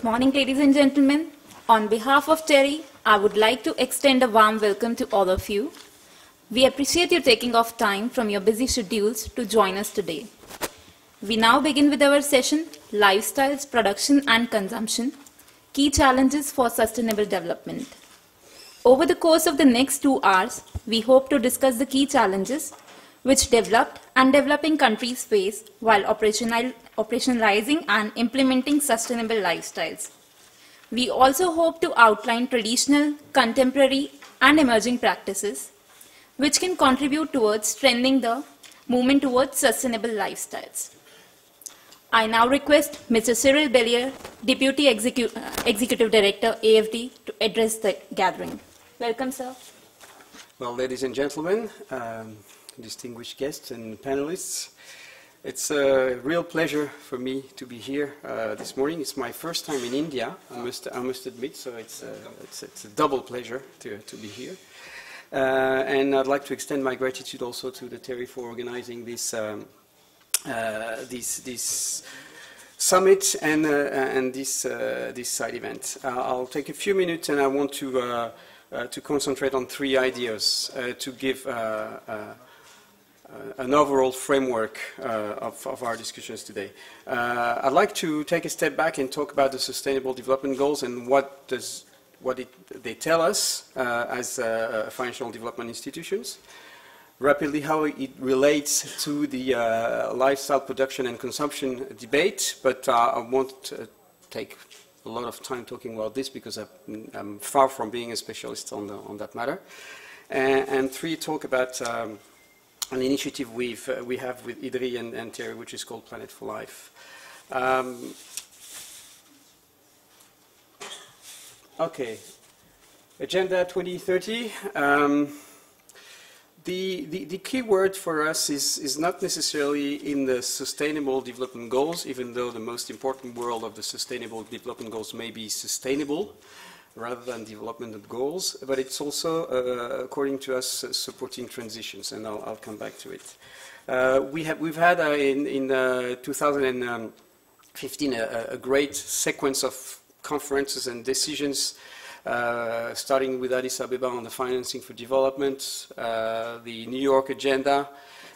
Morning, ladies and gentlemen. On behalf of Terry, I would like to extend a warm welcome to all of you. We appreciate you taking off time from your busy schedules to join us today. We now begin with our session, Lifestyles, Production and Consumption, Key Challenges for Sustainable Development. Over the course of the next 2 hours, we hope to discuss the key challenges which developed and developing countries face while operationalizing and implementing sustainable lifestyles. We also hope to outline traditional, contemporary, and emerging practices which can contribute towards strengthening the movement towards sustainable lifestyles. I now request Mr. Cyril Bellier, Deputy Executive Director, AFD, to address the gathering. Welcome, sir. Well, ladies and gentlemen, distinguished guests and panelists, it's a real pleasure for me to be here this morning. It's my first time in India, I must admit, so it's a double pleasure to be here. And I'd like to extend my gratitude also to the Terry for organizing this this summit and this side event. I'll take a few minutes, and I want to concentrate on 3 ideas to give an overall framework of our discussions today. I'd like to take a step back and talk about the Sustainable Development Goals and what they tell us as financial development institutions. Rapidly, how it relates to the lifestyle production and consumption debate, but I won't take a lot of time talking about this because I'm far from being a specialist on that matter. And 3, talk about an initiative we have with IDRI and Terry, which is called Planet for Life. Okay, Agenda 2030. The key word for us is not necessarily in the Sustainable Development Goals, even though the most important word of the Sustainable Development Goals may be sustainable, rather than development goals, but it's also, according to us, supporting transitions, and I'll come back to it. We've had in 2015 a great sequence of conferences and decisions, starting with Addis Ababa on the financing for development, the New York Agenda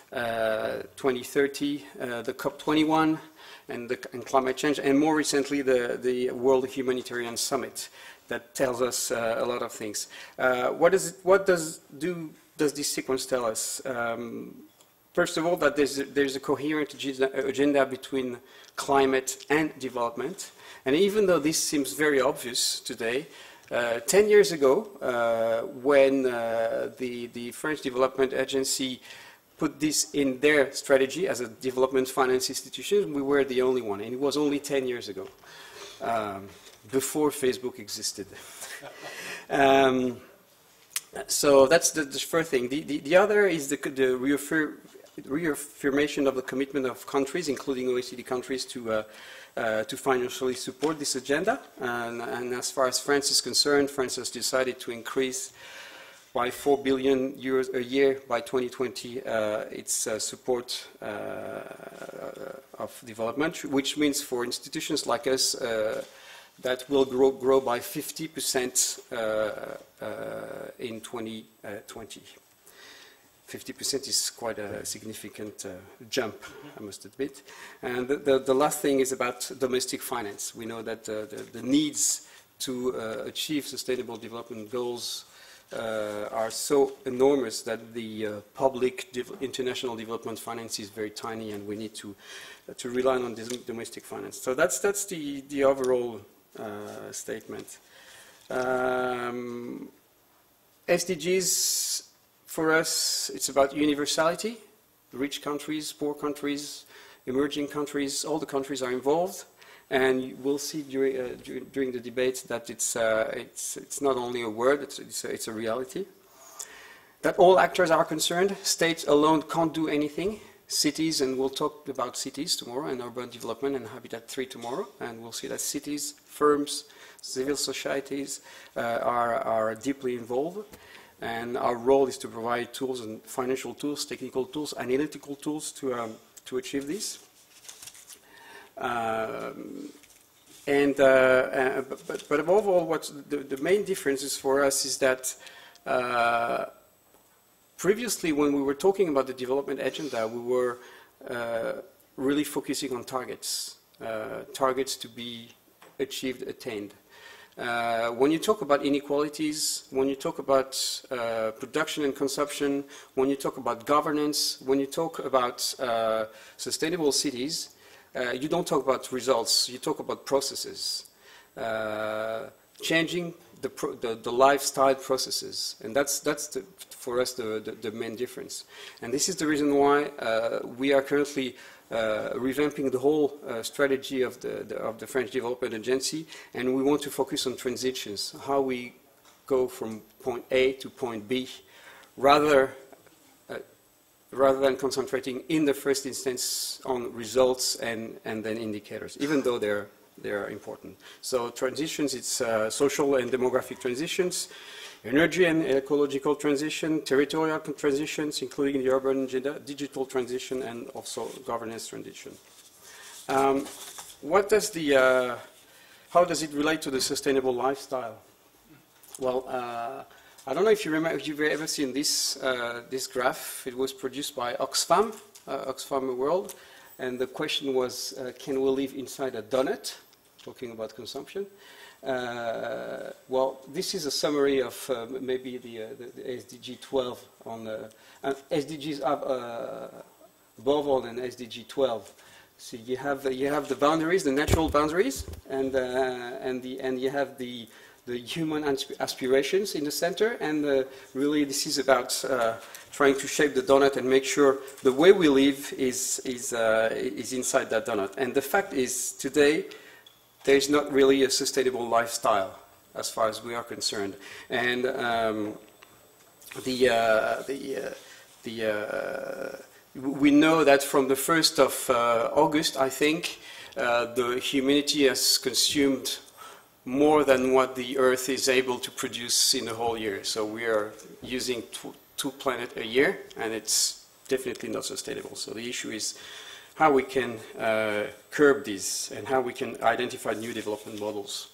2030, the COP21, and climate change, and more recently the World Humanitarian Summit. That tells us a lot of things. What does this sequence tell us? First of all, that there's a coherent agenda between climate and development. And even though this seems very obvious today, 10 years ago, when the French Development Agency put this in their strategy as a development finance institution, we were the only one, and it was only 10 years ago. Before Facebook existed. So that's the first thing. The other is the reaffirmation of the commitment of countries, including OECD countries, to financially support this agenda. And as far as France is concerned, France has decided to increase by 4 billion euros a year by 2020 its support of development, which means for institutions like us, that will grow by 50% in 2020. 50% is quite a significant jump, I must admit. And the last thing is about domestic finance. We know that the needs to achieve sustainable development goals are so enormous that the public international development finance is very tiny, and we need to rely on this domestic finance. So that's the overall statement. SDGs, for us, it's about universality. Rich countries, poor countries, emerging countries, all the countries are involved. And we'll see during the debate that it's not only a word, it's a reality. That all actors are concerned. States alone can't do anything. Cities, and we'll talk about cities tomorrow, and urban development and Habitat 3 tomorrow, and we'll see that cities, firms, civil societies are deeply involved, and our role is to provide tools and financial tools, technical tools, analytical tools to achieve this. But above all, what's the main differences for us is that previously, when we were talking about the development agenda, we were really focusing on targets, targets to be achieved, attained. When you talk about inequalities, when you talk about production and consumption, when you talk about governance, when you talk about sustainable cities, you don't talk about results, you talk about processes. Changing the lifestyle processes, and that's for us the main difference. And this is the reason why we are currently revamping the whole strategy of the French Development Agency, and we want to focus on transitions, how we go from point A to point B, rather than concentrating in the first instance on results and then indicators, even though they are important. So transitions, it's social and demographic transitions, energy and ecological transition, territorial transitions, including the urban agenda, digital transition, and also governance transition. How does it relate to the sustainable lifestyle? Well, I don't know if you remember, if you've ever seen this this graph. It was produced by Oxfam, Oxfam World, and the question was, can we live inside a donut? Talking about consumption. Well, this is a summary of maybe the SDG 12 on the SDGs above all than SDG 12. So you have the boundaries, the natural boundaries, and you have the human aspirations in the center, and really this is about trying to shape the donut and make sure the way we live is inside that donut. And the fact is, today, there is not really a sustainable lifestyle as far as we are concerned. And we know that from the 1st of August, I think, the humanity has consumed more than what the Earth is able to produce in the whole year. So we are using two planets a year, and it's definitely not sustainable. So the issue is how we can curb this and how we can identify new development models.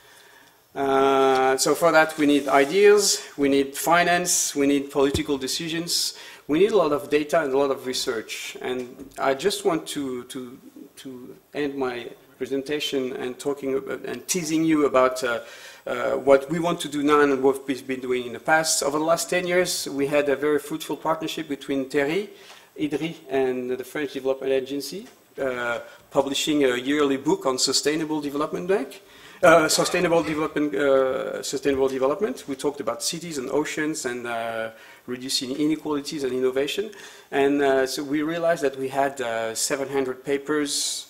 So for that we need ideas, we need finance, we need political decisions, we need a lot of data and a lot of research. And I just want to end my presentation and talking about, and teasing you about what we want to do now and what we've been doing in the past. Over the last 10 years, we had a very fruitful partnership between TERI, IDRI, and the French Development Agency, publishing a yearly book on sustainable development. Sustainable development. We talked about cities and oceans and reducing inequalities and innovation. And so we realized that we had 700 papers,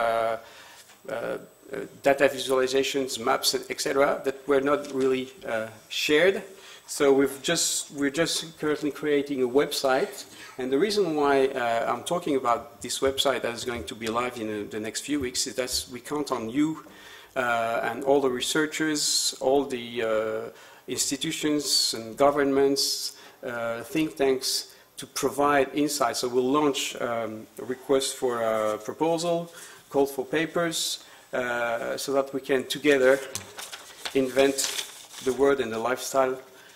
data visualizations, maps, etc., that were not really shared. So we're just currently creating a website. And the reason why I'm talking about this website that is going to be live in the next few weeks is that we count on you and all the researchers, all the institutions and governments, think tanks to provide insights. So we'll launch a request for a proposal, call for papers, so that we can together invent the world and the lifestyle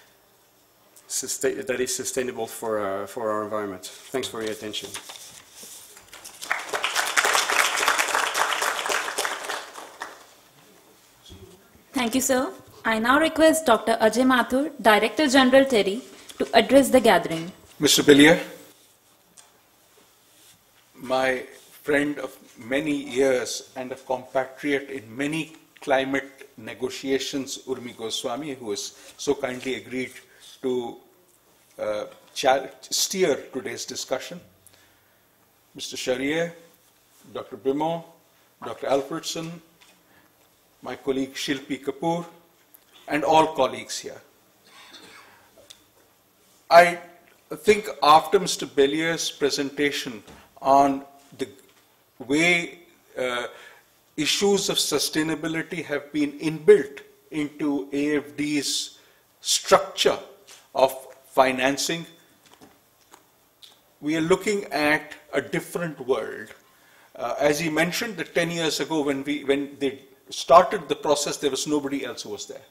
that is sustainable for our environment. Thanks for your attention. Thank you, sir. I now request Dr. Ajay Mathur, Director General TERI, to address the gathering. Mr. Billier, my friend of many years and a compatriot in many climate negotiations, Urmi Goswami, who has so kindly agreed to steer today's discussion, Mr. Charrier, Dr. Brimont, Dr. Alfredson, my colleague Shilpi Kapoor, and all colleagues here. I think after Mr. Bellier's presentation on the way issues of sustainability have been inbuilt into AFD's structure of financing, we are looking at a different world. As he mentioned, that 10 years ago when the started the process, there was nobody else who was there.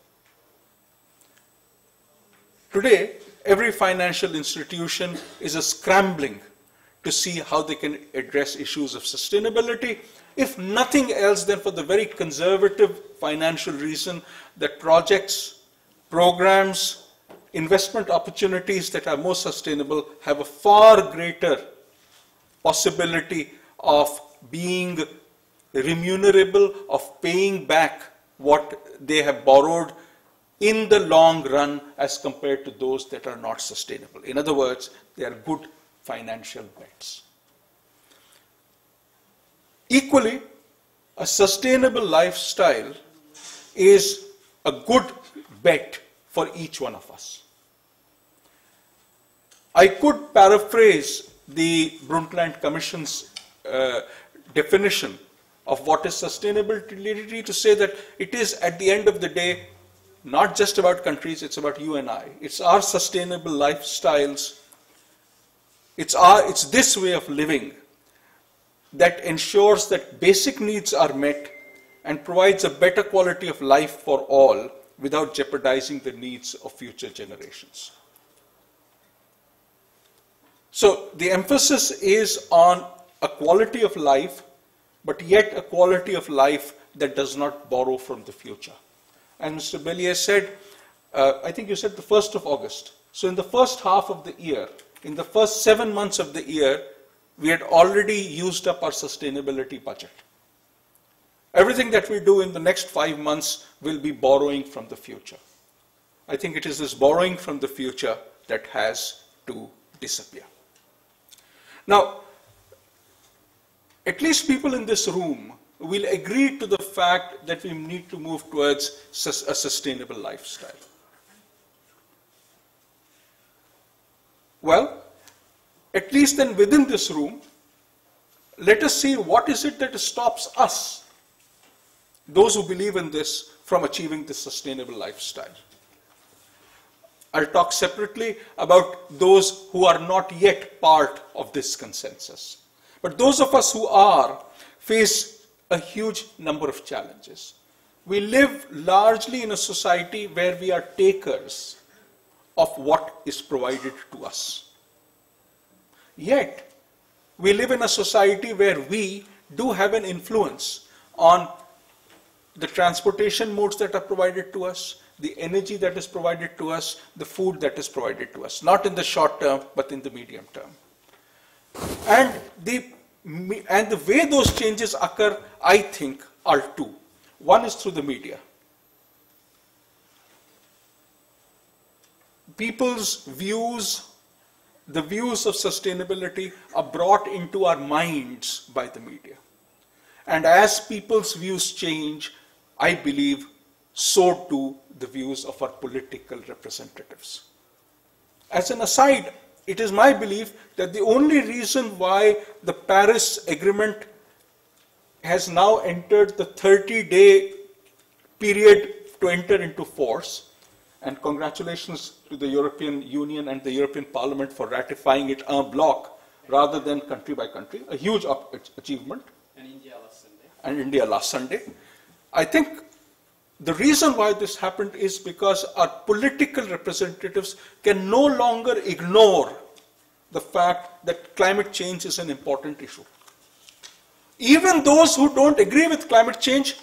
Today, every financial institution is scrambling to see how they can address issues of sustainability, if nothing else than for the very conservative financial reason that projects, programs, investment opportunities that are more sustainable have a far greater possibility of being remunerable, of paying back what they have borrowed in the long run as compared to those that are not sustainable. In other words, they are good financial bets. Equally, a sustainable lifestyle is a good bet for each one of us. I could paraphrase the Brundtland Commission's definition of what is sustainability to say that it is, at the end of the day, not just about countries, it's about you and I. It's our sustainable lifestyles. It's this way of living that ensures that basic needs are met and provides a better quality of life for all without jeopardizing the needs of future generations. So the emphasis is on a quality of life, but yet a quality of life that does not borrow from the future. And Mr. Bellier said, I think you said the 1st of August. So in the first half of the year, in the first 7 months of the year, we had already used up our sustainability budget. Everything that we do in the next 5 months will be borrowing from the future. I think it is this borrowing from the future that has to disappear. Now, at least people in this room will agree to the fact that we need to move towards a sustainable lifestyle. Well, at least then within this room, let us see what is it that stops us, those who believe in this, from achieving this sustainable lifestyle. I'll talk separately about those who are not yet part of this consensus. But those of us who are face a huge number of challenges. We live largely in a society where we are takers of what is provided to us. Yet, we live in a society where we do have an influence on the transportation modes that are provided to us, the energy that is provided to us, the food that is provided to us, not in the short term, but in the medium term. And the way those changes occur, I think, are two. One is through the media. People's views, the views of sustainability, are brought into our minds by the media. And as people's views change, I believe, so too the views of our political representatives. As an aside, it is my belief that the only reason why the Paris Agreement has now entered the 30-day period to enter into force, and congratulations to the European Union and the European Parliament for ratifying it en bloc rather than country by country, a huge achievement. And India last Sunday. And India last Sunday. I think the reason why this happened is because our political representatives can no longer ignore the fact that climate change is an important issue. Even those who don't agree with climate change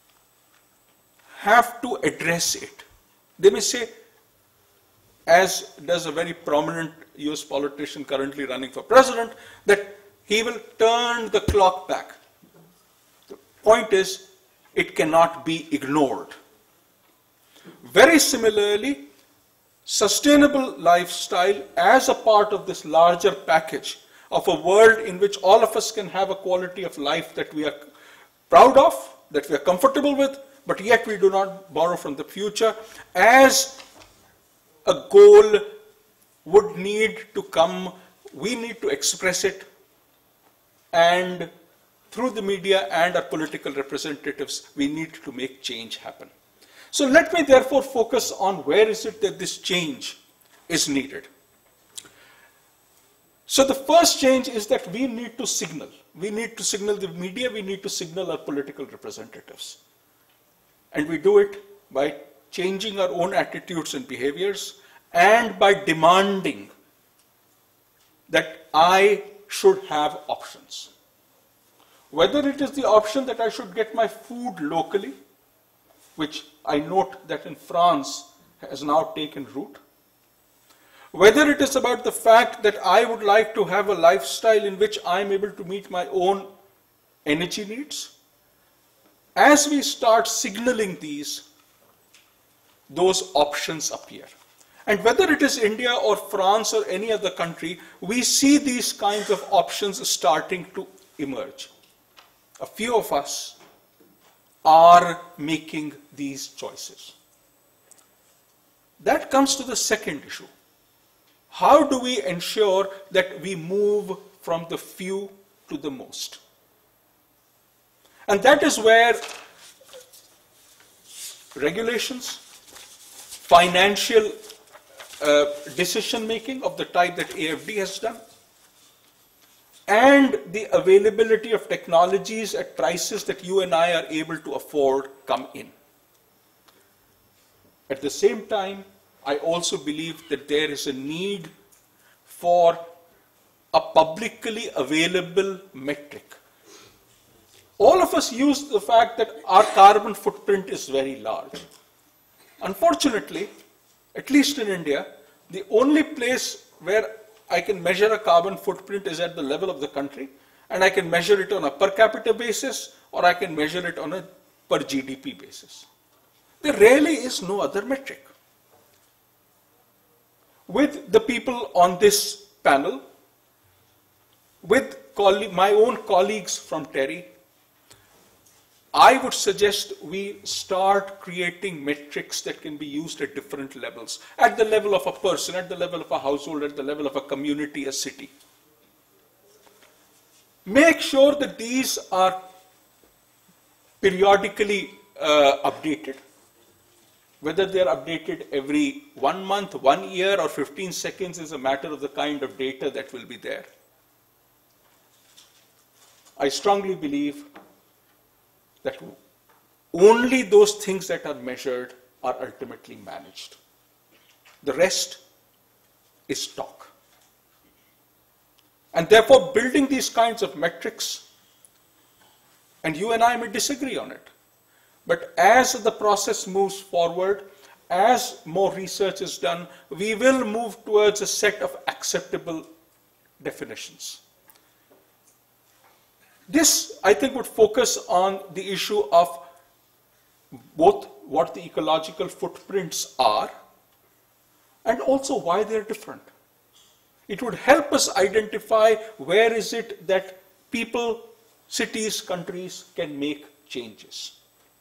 have to address it. They may say, as does a very prominent US politician currently running for president, that he will turn the clock back. The point is, it cannot be ignored. Very similarly, sustainable lifestyle as a part of this larger package of a world in which all of us can have a quality of life that we are proud of, that we are comfortable with, but yet we do not borrow from the future, as a goal would need to come, we need to express it, and through the media and our political representatives, we need to make change happen. So let me therefore focus on where is it that this change is needed. So the first change is that we need to signal. We need to signal the media, we need to signal our political representatives. And we do it by changing our own attitudes and behaviors and by demanding that I should have options. Whether it is the option that I should get my food locally, which I note that in France has now taken root, whether it is about the fact that I would like to have a lifestyle in which I am able to meet my own energy needs, as we start signaling these, those options appear. And whether it is India or France or any other country, we see these kinds of options starting to emerge. A few of us are making these choices. That comes to the second issue. How do we ensure that we move from the few to the most? And that is where regulations, financial decision making of the type that AFD has done, and the availability of technologies at prices that you and I are able to afford come in. At the same time, I also believe that there is a need for a publicly available metric. All of us use the fact that our carbon footprint is very large. Unfortunately, at least in India, the only place where I can measure a carbon footprint is at the level of the country, and I can measure it on a per capita basis, or I can measure it on a per GDP basis. There really is no other metric. With the people on this panel, with my own colleagues from TERI, I would suggest we start creating metrics that can be used at different levels, at the level of a person, at the level of a household, at the level of a community, a city. Make sure that these are periodically updated, whether they are updated every 1 month, 1 year, or 15 seconds is a matter of the kind of data that will be there. I strongly believe that only those things that are measured are ultimately managed. The rest is talk. And therefore, building these kinds of metrics, and you and I may disagree on it, but as the process moves forward, as more research is done, we will move towards a set of acceptable definitions. This, I think, would focus on the issue of both what the ecological footprints are and also why they're different. It would help us identify where is it that people, cities, countries can make changes.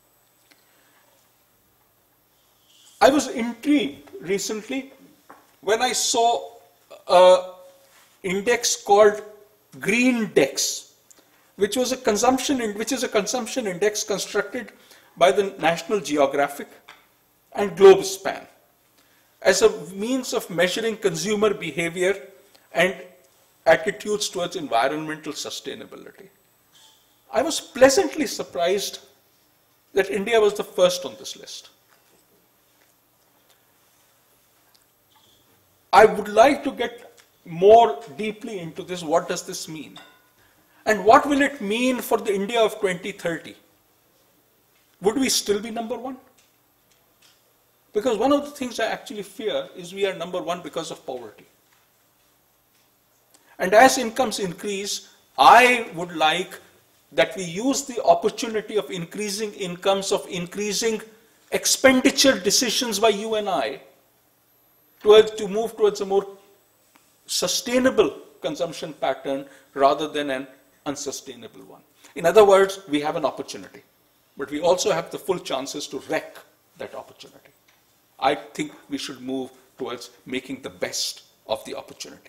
I was intrigued recently when I saw an index called GreenDex, which is a consumption index constructed by the National Geographic and Globespan as a means of measuring consumer behavior and attitudes towards environmental sustainability. I was pleasantly surprised that India was the first on this list. I would like to get more deeply into this. What does this mean? And what will it mean for the India of 2030? Would we still be number one? Because one of the things I actually fear is we are number one because of poverty. And as incomes increase, I would like that we use the opportunity of increasing incomes, of increasing expenditure decisions by you and I, to move towards a more sustainable consumption pattern rather than an unsustainable one. In other words, we have an opportunity, but we also have the full chances to wreck that opportunity. I think we should move towards making the best of the opportunity.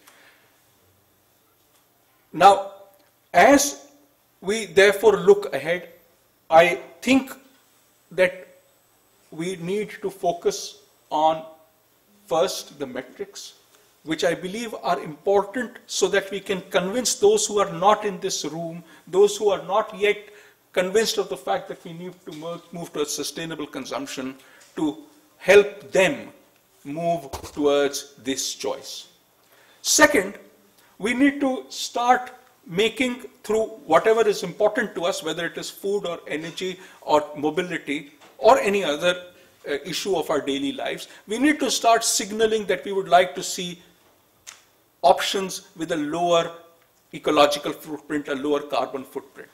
Now, as we therefore look ahead, I think that we need to focus on first the metrics, which I believe are important so that we can convince those who are not in this room, those who are not yet convinced of the fact that we need to move towards sustainable consumption to help them move towards this choice. Second, we need to start making through whatever is important to us, whether it is food or energy or mobility or any other issue of our daily lives, we need to start signaling that we would like to see options with a lower ecological footprint, a lower carbon footprint.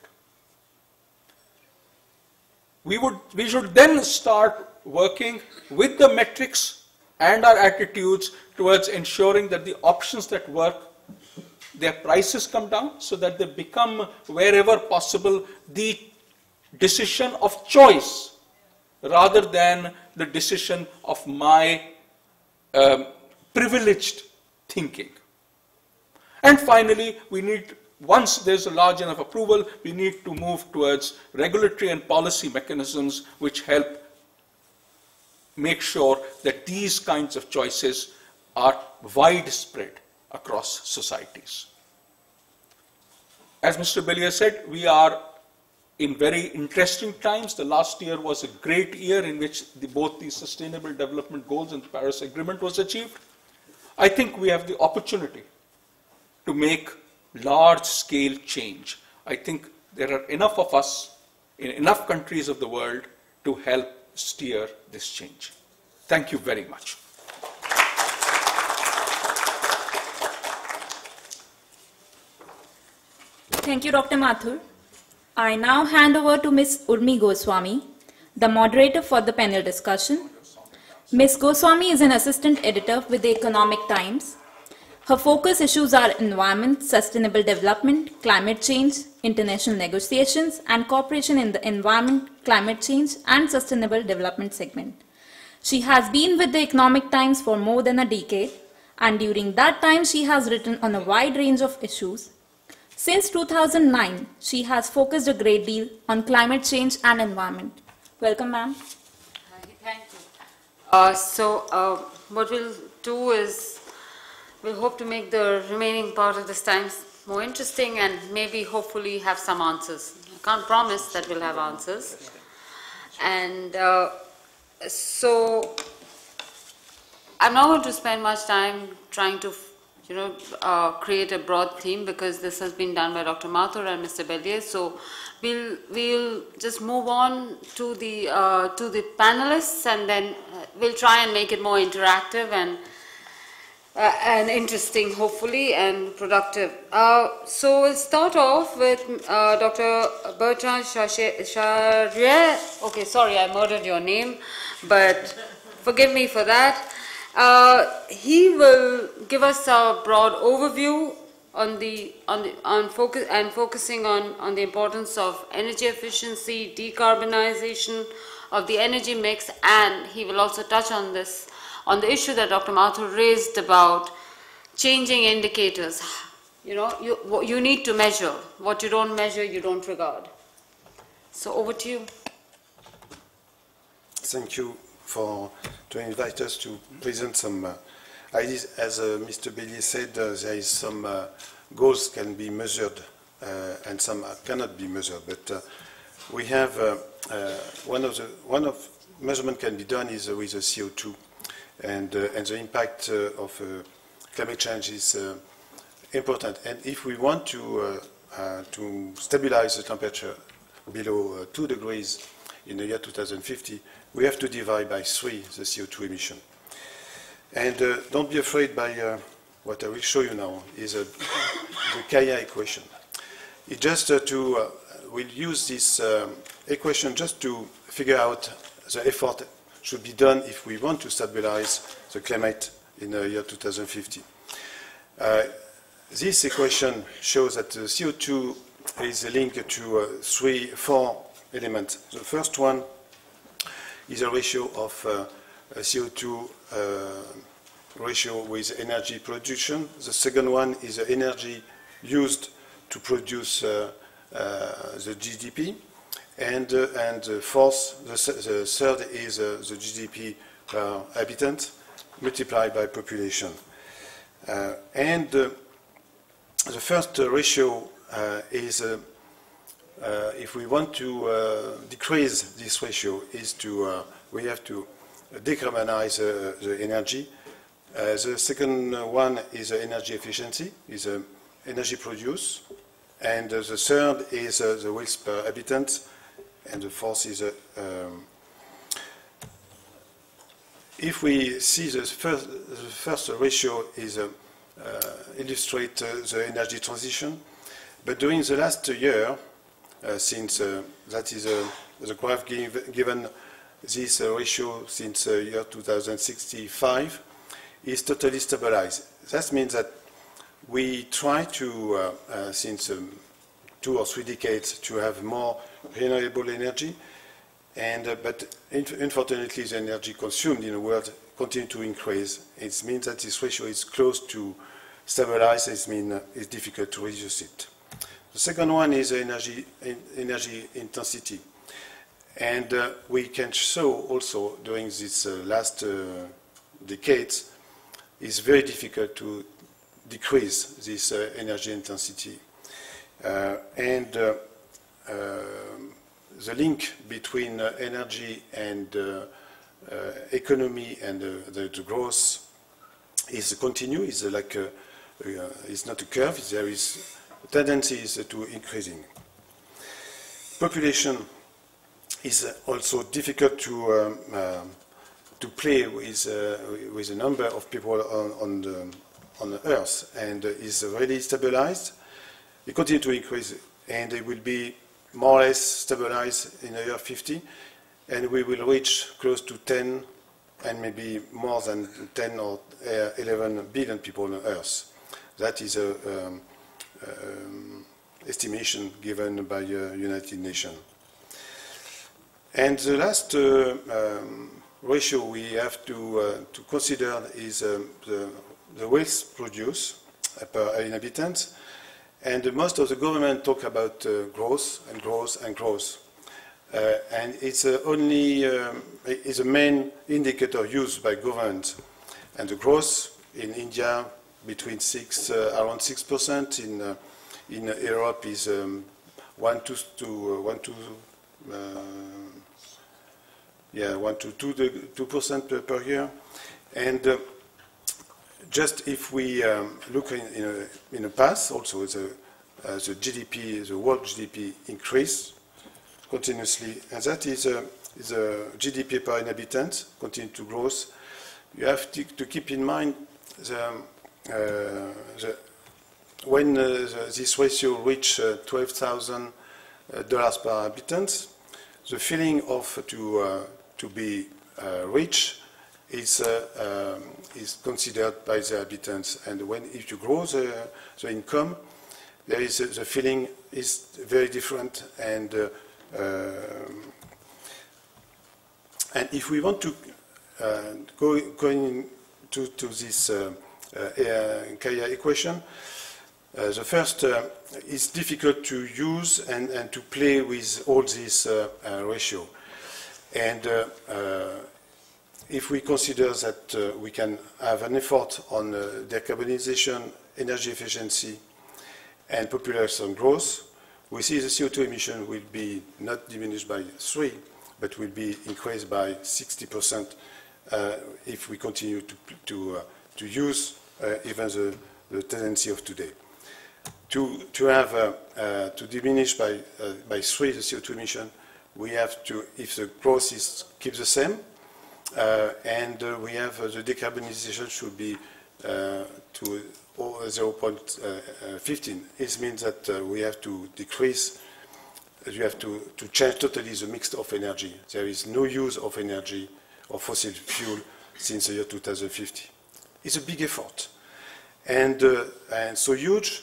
We should then start working with the metrics and our attitudes towards ensuring that the options that work, their prices come down so that they become, wherever possible, the decision of choice rather than the decision of my privileged thinking. And finally, we need, once there's a large enough approval, we need to move towards regulatory and policy mechanisms which help make sure that these kinds of choices are widespread across societies. As Mr. Bellier said, we are in very interesting times. The last year was a great year in which both the Sustainable Development Goals and the Paris Agreement was achieved. I think we have the opportunity to make large-scale change. I think there are enough of us in enough countries of the world to help steer this change. Thank you very much. Thank you, Dr. Mathur. I now hand over to Ms. Urmi Goswami, the moderator for the panel discussion. Ms. Goswami is an assistant editor with the Economic Times. Her focus issues are environment, sustainable development, climate change, international negotiations, and cooperation in the environment, climate change, and sustainable development segment. She has been with the Economic Times for more than a decade, and during that time she has written on a wide range of issues. Since 2009, she has focused a great deal on climate change and environment. Welcome, ma'am. Thank you. What we'll do is we'll hope to make the remaining part of this time more interesting and maybe hopefully have some answers. I can't promise that we'll have answers. And so I'm not going to spend much time trying to create a broad theme because this has been done by Dr. Mathur and Mr. Bellier. So we'll just move on to the panelists, and then we'll try and make it more interactive and interesting, hopefully, and productive. So we'll start off with Dr. Bertrand Charrier. Okay, sorry, I murdered your name, but forgive me for that. He will give us a broad overview focusing on the importance of energy efficiency, decarbonization of the energy mix, and he will also touch on the issue that Dr. Mathur raised about changing indicators. You need to measure. What you don't measure, you don't regard. So over to you. Thank you to invite us to present some ideas. As Mr. Bellier said, there is some goals can be measured and some cannot be measured. But we have one of measurement can be done is with the CO2, and the impact of climate change is important. And if we want to stabilize the temperature below 2 degrees in the year 2050, we have to divide by 3 the CO2 emission. And don't be afraid by what I will show you now is the Kaya equation. It just we'll use this equation just to figure out the effort should be done if we want to stabilize the climate in the year 2050. This equation shows that the CO2 is linked to 4 elements. The first one is a ratio of CO2 ratio with energy production. The second one is the energy used to produce the GDP. And the fourth, the third is the GDP per habitant multiplied by population. And the first ratio is if we want to decrease this ratio, we have to decarbonize the energy. The second one is energy efficiency, is energy produced. And the third is the wealth per habitant. And the fourth is if we see the first ratio is illustrate the energy transition. But during the last year, since that is the graph given this ratio since year 2065 is totally stabilized. That means that we try to, since 2 or 3 decades, to have more renewable energy, but unfortunately the energy consumed in the world continues to increase. It means that this ratio is close to stabilize. It means it's difficult to reduce it. The second one is energy intensity. And we can show also during this last decades, it's very difficult to decrease this energy intensity. The link between energy and economy and the growth is continuous. It's like it's not a curve. There is tendencies to increasing. Population is also difficult to play with the number of people on the Earth, and is really stabilized. It continues to increase, and it will be more or less stabilized in the year 50, and we will reach close to 10 and maybe more than 10 or 11 billion people on Earth. That is a estimation given by United Nations. And the last ratio we have to consider is the wealth produced per inhabitant. And most of the government talk about growth and growth and growth. And it's is a main indicator used by government. And the growth in India between around 6%. In Europe is 1 to 2% per year. And just if we look in the past, also the GDP, the world GDP increased continuously, and that is the GDP per inhabitant continue to grow. You have to keep in mind when this ratio reach $12,000 per habitant, the feeling of to be rich is considered by the inhabitants, and if you grow the income, there is the feeling is very different, and if we want to go into this Kaya equation, the first is difficult to use and to play with all this ratio, and if we consider that we can have an effort on decarbonization, energy efficiency, and population growth, we see the CO2 emission will be not diminished by 3, but will be increased by 60% if we continue to use even the tendency of today. To have to diminish by 3 the CO2 emission, we have to, if the growth keeps the same, and we have the decarbonization should be to 0.15. It means that we have to decrease, you have to change totally the mix of energy. There is no use of energy or fossil fuel since the year 2050. It's a big effort. And so huge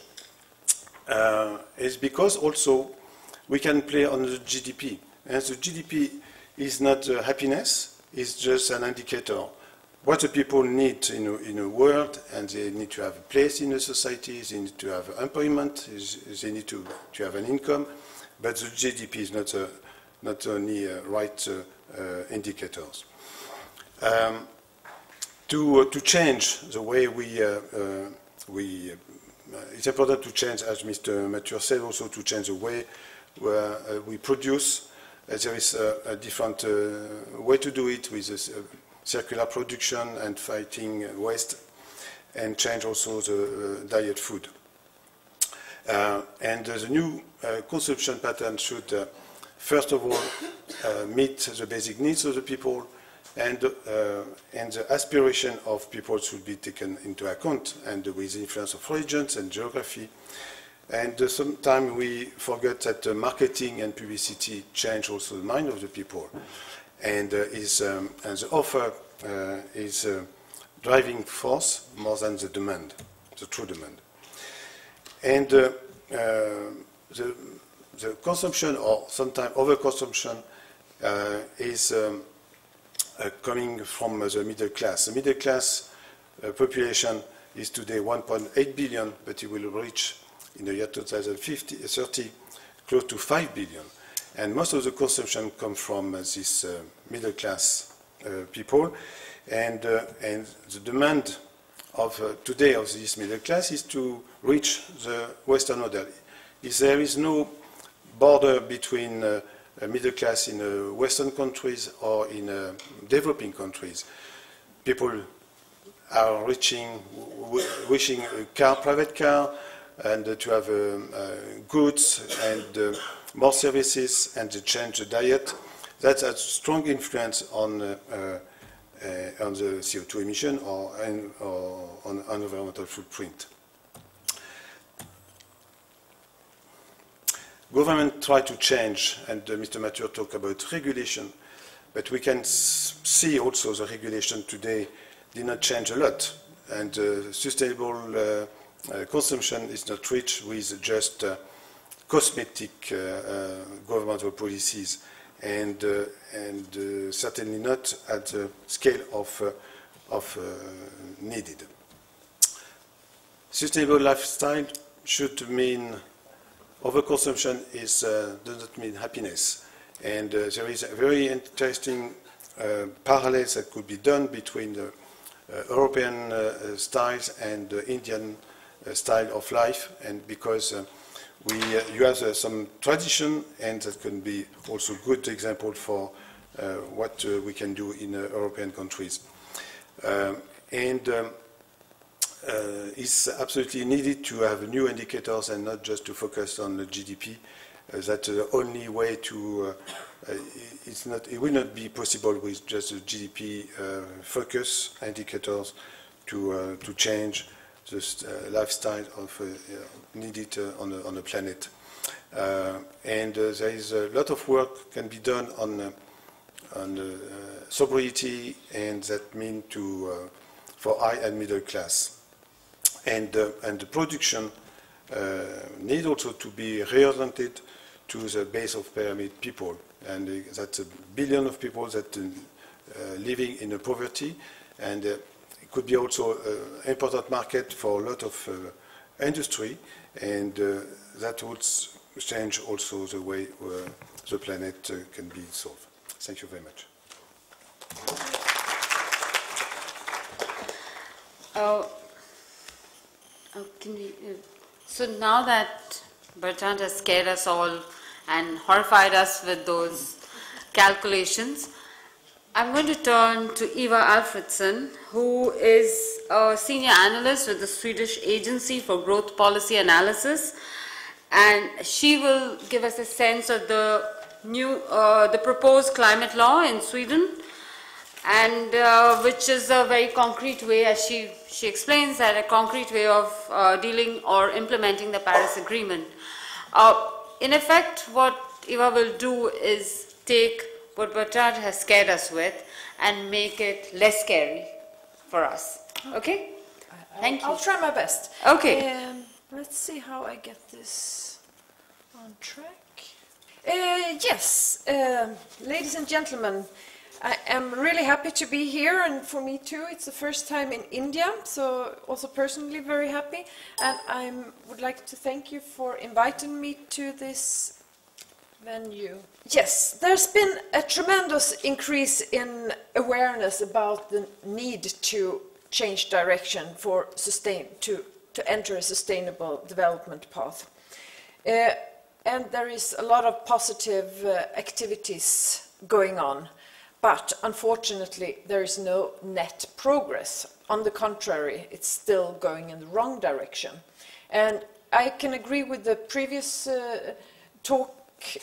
is because also we can play on the GDP. And the GDP is not happiness, it's just an indicator. What the people need in a world, and they need to have a place in the society, they need to have employment, they need to have an income, but the GDP is not only right indicators. To change the way it's important to change, as Mr. Mathieu said, also to change the way where we produce. There is a different way to do it with circular production and fighting waste, and change also the diet food. And the new consumption pattern should, first of all, meet the basic needs of the people, and the aspiration of people should be taken into account, and with the influence of regions and geography. And sometimes we forget that marketing and publicity change also the mind of the people, and the offer is driving force more than the demand, the true demand. And the consumption, or sometimes overconsumption, is coming from the middle class. The middle class population is today 1.8 billion, but it will reach in the year 2030 close to 5 billion. And most of the consumption comes from this middle class people. And the demand of today of this middle class is to reach the Western model. There is no border between middle class in Western countries or in developing countries. People are wishing a car, private car, and to have goods and more services, and to change the diet. That's a strong influence on the CO2 emission or on environmental footprint. Government try to change, and Mr. Mathieu talked about regulation, but we can see also the regulation today did not change a lot, and sustainable consumption is not reached with just cosmetic governmental policies, and certainly not at the scale of needed. Sustainable lifestyle should mean overconsumption does not mean happiness, and there is a very interesting parallels that could be done between the European styles and the Indian style of life, and because you have some tradition, and that can be also good example for what we can do in European countries. It's absolutely needed to have new indicators and not just to focus on the GDP. That's the only way to. It will not be possible with just the GDP focus indicators to change the lifestyle of needed on the planet. And there is a lot of work can be done on sobriety, and that means for high and middle class. And the production need also to be reoriented to the base of pyramid people, and that's a billion of people that living in poverty, and it could be also an important market for a lot of industry, and that would change also the way the planet can be solved. Thank you very much. So now that Bertrand has scared us all and horrified us with those calculations, I'm going to turn to Eva Alfredsson, who is a senior analyst with the Swedish Agency for Growth Policy Analysis, and she will give us a sense of the proposed climate law in Sweden, and which is a very concrete way, as she explains, that a concrete way of dealing or implementing the Paris Agreement. In effect, what Eva will do is take what Bertrand has scared us with and make it less scary for us. Okay? Thank you. I'll try my best. Okay. Let's see how I get this on track. Yes, ladies and gentlemen, I am really happy to be here, and for me too, it's the first time in India, so also personally very happy, and I would like to thank you for inviting me to this venue. Yes, there's been a tremendous increase in awareness about the need to change direction to enter a sustainable development path. and there is a lot of positive activities going on. But unfortunately, there is no net progress. On the contrary, it's still going in the wrong direction. And I can agree with the previous talk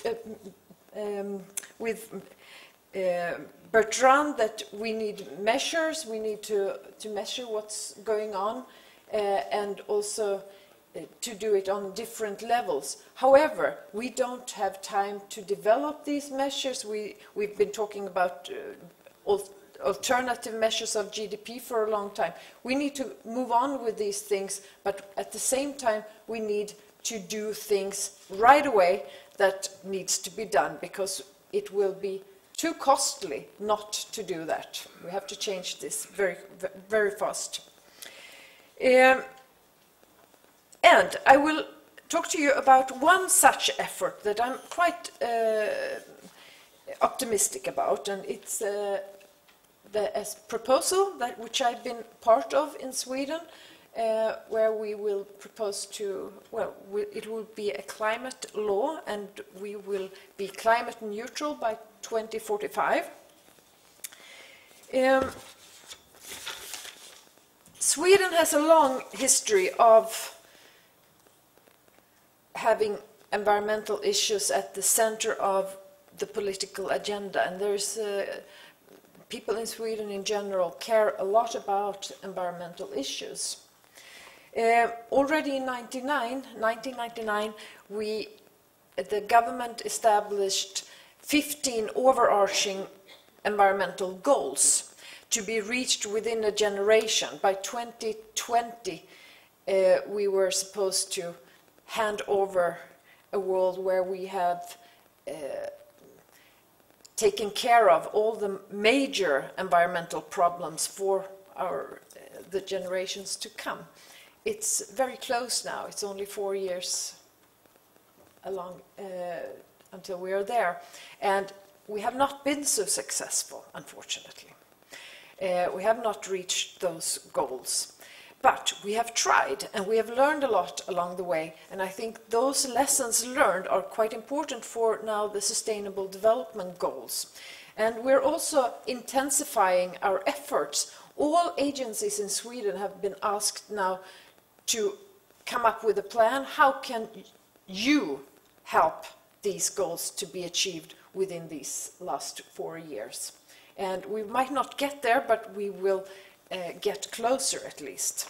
with Bertrand that we need measures, we need to measure what's going on, and also to do it on different levels. However, we don't have time to develop these measures. We've been talking about alternative measures of GDP for a long time. We need to move on with these things, but at the same time, we need to do things right away that needs to be done, because it will be too costly not to do that. We have to change this very, very fast. And I will talk to you about one such effort that I'm quite optimistic about, and it's the proposal which I've been part of in Sweden, where we will propose to, well, it will be a climate law, and we will be climate neutral by 2045. Sweden has a long history of having environmental issues at the center of the political agenda, and there's people in Sweden in general care a lot about environmental issues. Already in 1999, the government established 15 overarching environmental goals to be reached within a generation. By 2020, we were supposed to hand over a world where we have taken care of all the major environmental problems for the generations to come. It's very close now. It's only 4 years along until we are there. And we have not been so successful, unfortunately. We have not reached those goals. But we have tried, and we have learned a lot along the way, and I think those lessons learned are quite important for now the Sustainable Development Goals. And we're also intensifying our efforts. All agencies in Sweden have been asked now to come up with a plan. How can you help these goals to be achieved within these last 4 years? And we might not get there, but we will get closer at least.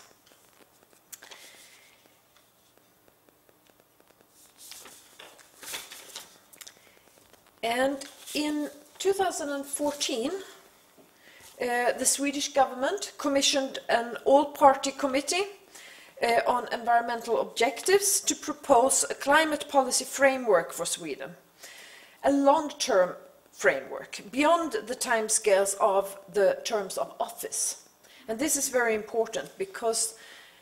And in 2014, the Swedish government commissioned an all-party committee on environmental objectives to propose a climate policy framework for Sweden, a long-term framework beyond the timescales of the terms of office. And this is very important because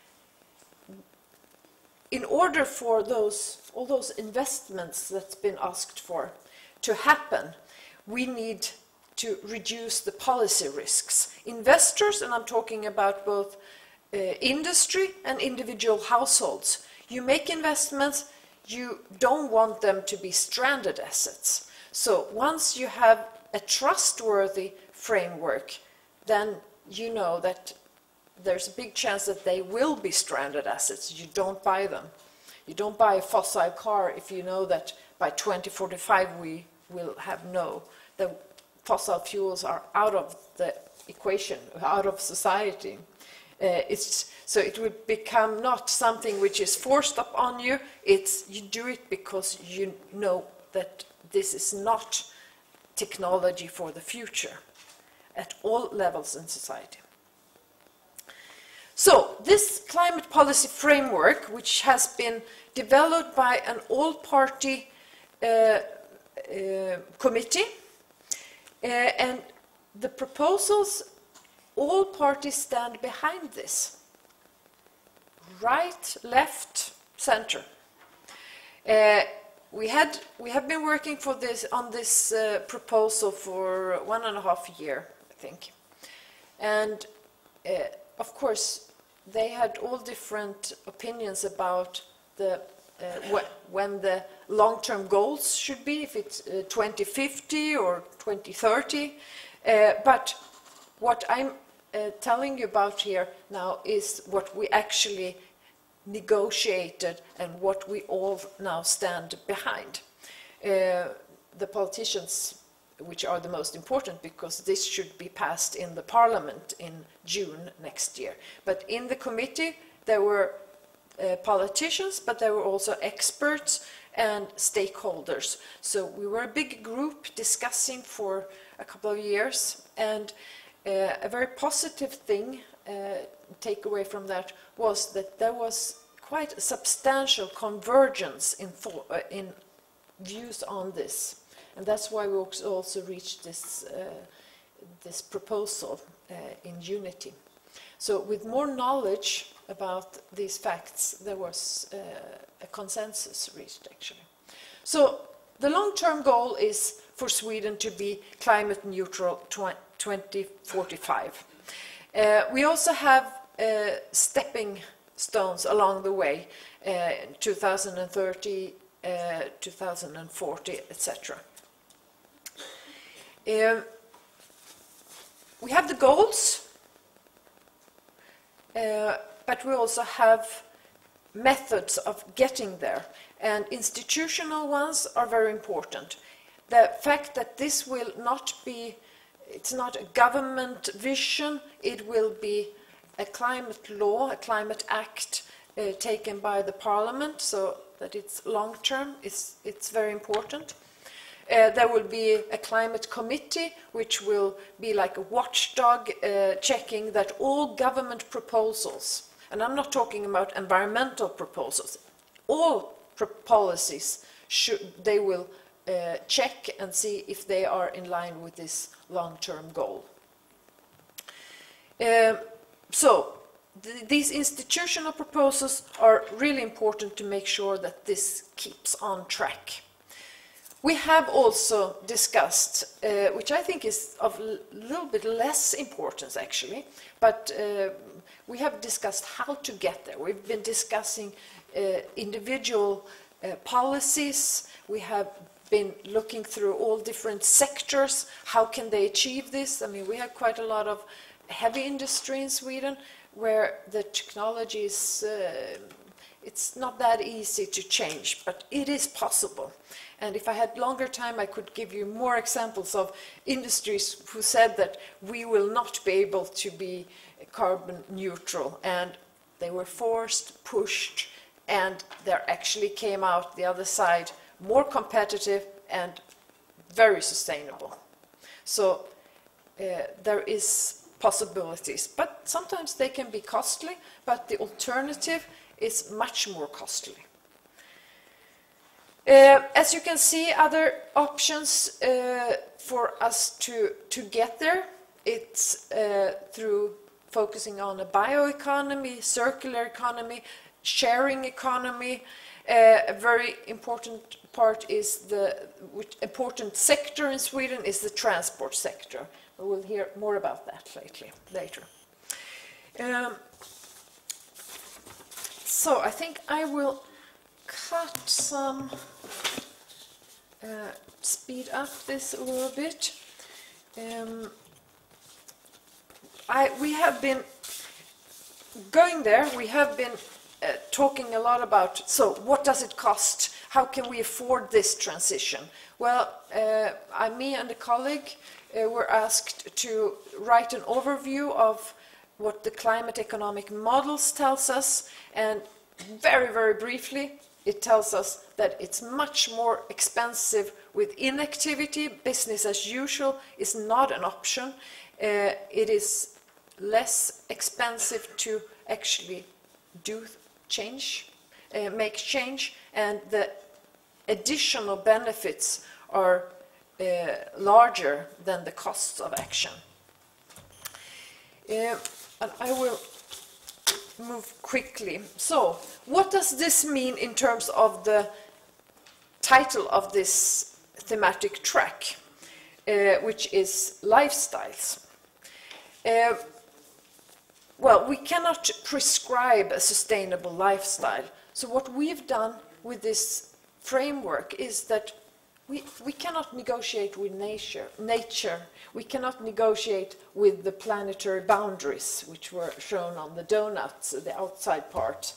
in order for all those investments that's been asked for to happen, we need to reduce the policy risks. Investors, and I'm talking about both industry and individual households, you make investments, you don't want them to be stranded assets. So once you have a trustworthy framework, then you know that there's a big chance that they will be stranded assets. You don't buy them. You don't buy a fossil car if you know that by 2045 we will have the fossil fuels are out of the equation, out of society. So it would become not something which is forced upon you. You do it because you know that this is not technology for the future at all levels in society. So this climate policy framework, which has been developed by an all-party committee, and the proposals, all parties stand behind this. Right, left, center. We have been working on this proposal for 1.5 years, I think. And of course, they had all different opinions about the when the long-term goals should be, if it's 2050 or 2030. But what I'm telling you about here now is what we actually negotiated and what we all now stand behind. The politicians, which are the most important, because this should be passed in the parliament in June next year. But in the committee there were politicians, but there were also experts and stakeholders. So we were a big group discussing for a couple of years, and a very positive thing, take away from that, was that there was quite a substantial convergence in views on this. And that's why we also reached this, this proposal in unity. So with more knowledge about these facts, there was a consensus reached, actually. So the long-term goal is for Sweden to be climate neutral 2045. We also have stepping stones along the way, 2030, 2040, etc. We have the goals, but we also have methods of getting there, and institutional ones are very important. The fact that this will not be, it's not a government vision, it will be a climate law, a climate act taken by the parliament, so that it's long-term, it's very important. There will be a climate committee, which will be like a watchdog checking that all government proposals, and I'm not talking about environmental proposals, all policies, they will check and see if they are in line with this long-term goal. These institutional proposals are really important to make sure that this keeps on track. We have also discussed, which I think is of a little bit less importance actually, but we have discussed how to get there. We've been discussing individual policies. We have been looking through all different sectors. How can they achieve this? I mean, we have quite a lot of heavy industry in Sweden where the technology is, it's not that easy to change, but it is possible. And if I had longer time, I could give you more examples of industries who said that we will not be able to be carbon neutral, and they were forced, pushed, and they actually came out the other side more competitive and very sustainable. So there is possibilities, but sometimes they can be costly, but the alternative is much more costly. As you can see, other options for us to get there, it's through focusing on a bioeconomy, circular economy, sharing economy. A very important part is important sector in Sweden is the transport sector. We will hear more about that later. So I think I will cut some, speed up this a little bit. We have been going there, we have been talking a lot about, so what does it cost? How can we afford this transition? Well, me and a colleague were asked to write an overview of what the climate economic models tells us, and very, very briefly, it tells us that it's much more expensive with inactivity. Business as usual is not an option. It is less expensive to actually do change, make change, and the additional benefits are larger than the costs of action. And I will move quickly. So, what does this mean in terms of the title of this thematic track, which is lifestyles? Well, we cannot prescribe a sustainable lifestyle. So what we've done with this framework is that we cannot negotiate with nature. We cannot negotiate with the planetary boundaries, which were shown on the donuts, the outside part.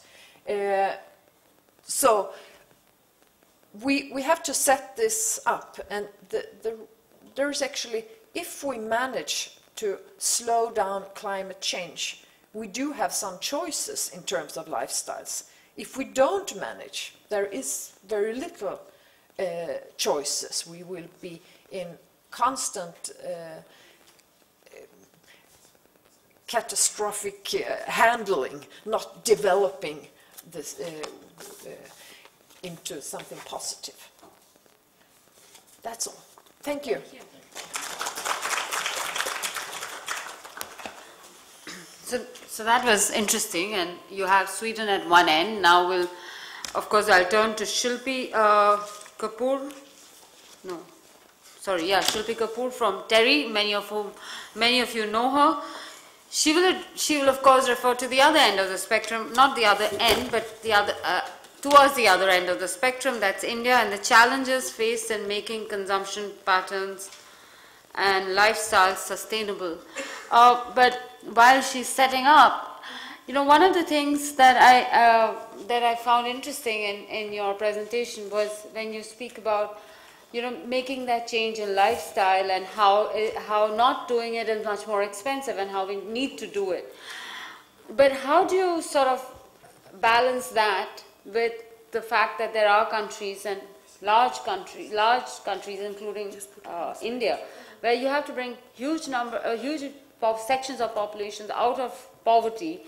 So we have to set this up, and there's actually, if we manage to slow down climate change, we do have some choices in terms of lifestyles. If we don't manage, there is very little choices. We will be in constant catastrophic handling, not developing this into something positive. That's all. Thank you. Thank you. So that was interesting, and you have Sweden at one end. Now of course, I'll turn to Shilpi Kapoor. Shilpi Kapoor from TERI. Many of you know her. She will of course refer to the other end of the spectrum, not the other end, but the other towards the other end of the spectrum. That's India, and the challenges faced in making consumption patterns and lifestyles sustainable. But while she's setting up, one of the things that I found interesting in your presentation was when you speak about, making that change in lifestyle and how not doing it is much more expensive and how we need to do it. But how do you sort of balance that with the fact that there are countries and large countries, including India, where you have to bring huge sections of populations out of poverty?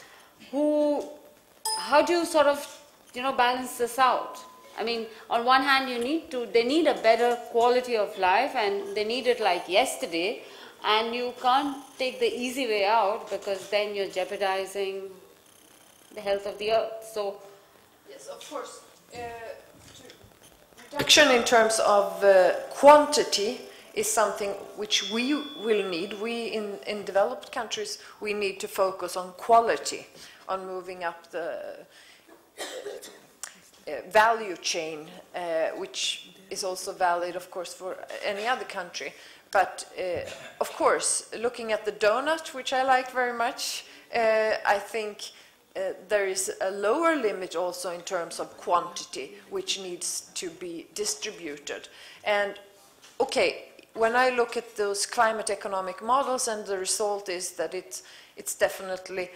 How do you sort of, balance this out? I mean, on one hand, they need a better quality of life, and they need it like yesterday, and you can't take the easy way out because then you're jeopardizing the health of the earth. So, yes, of course. Reduction in terms of quantity is something which we will need. We in developed countries, we need to focus on quality, on moving up the value chain, which is also valid, of course, for any other country. But, of course, looking at the donut, which I like very much, I think there is a lower limit also in terms of quantity, which needs to be distributed. And, okay, when I look at those climate economic models, and the result is that it's definitely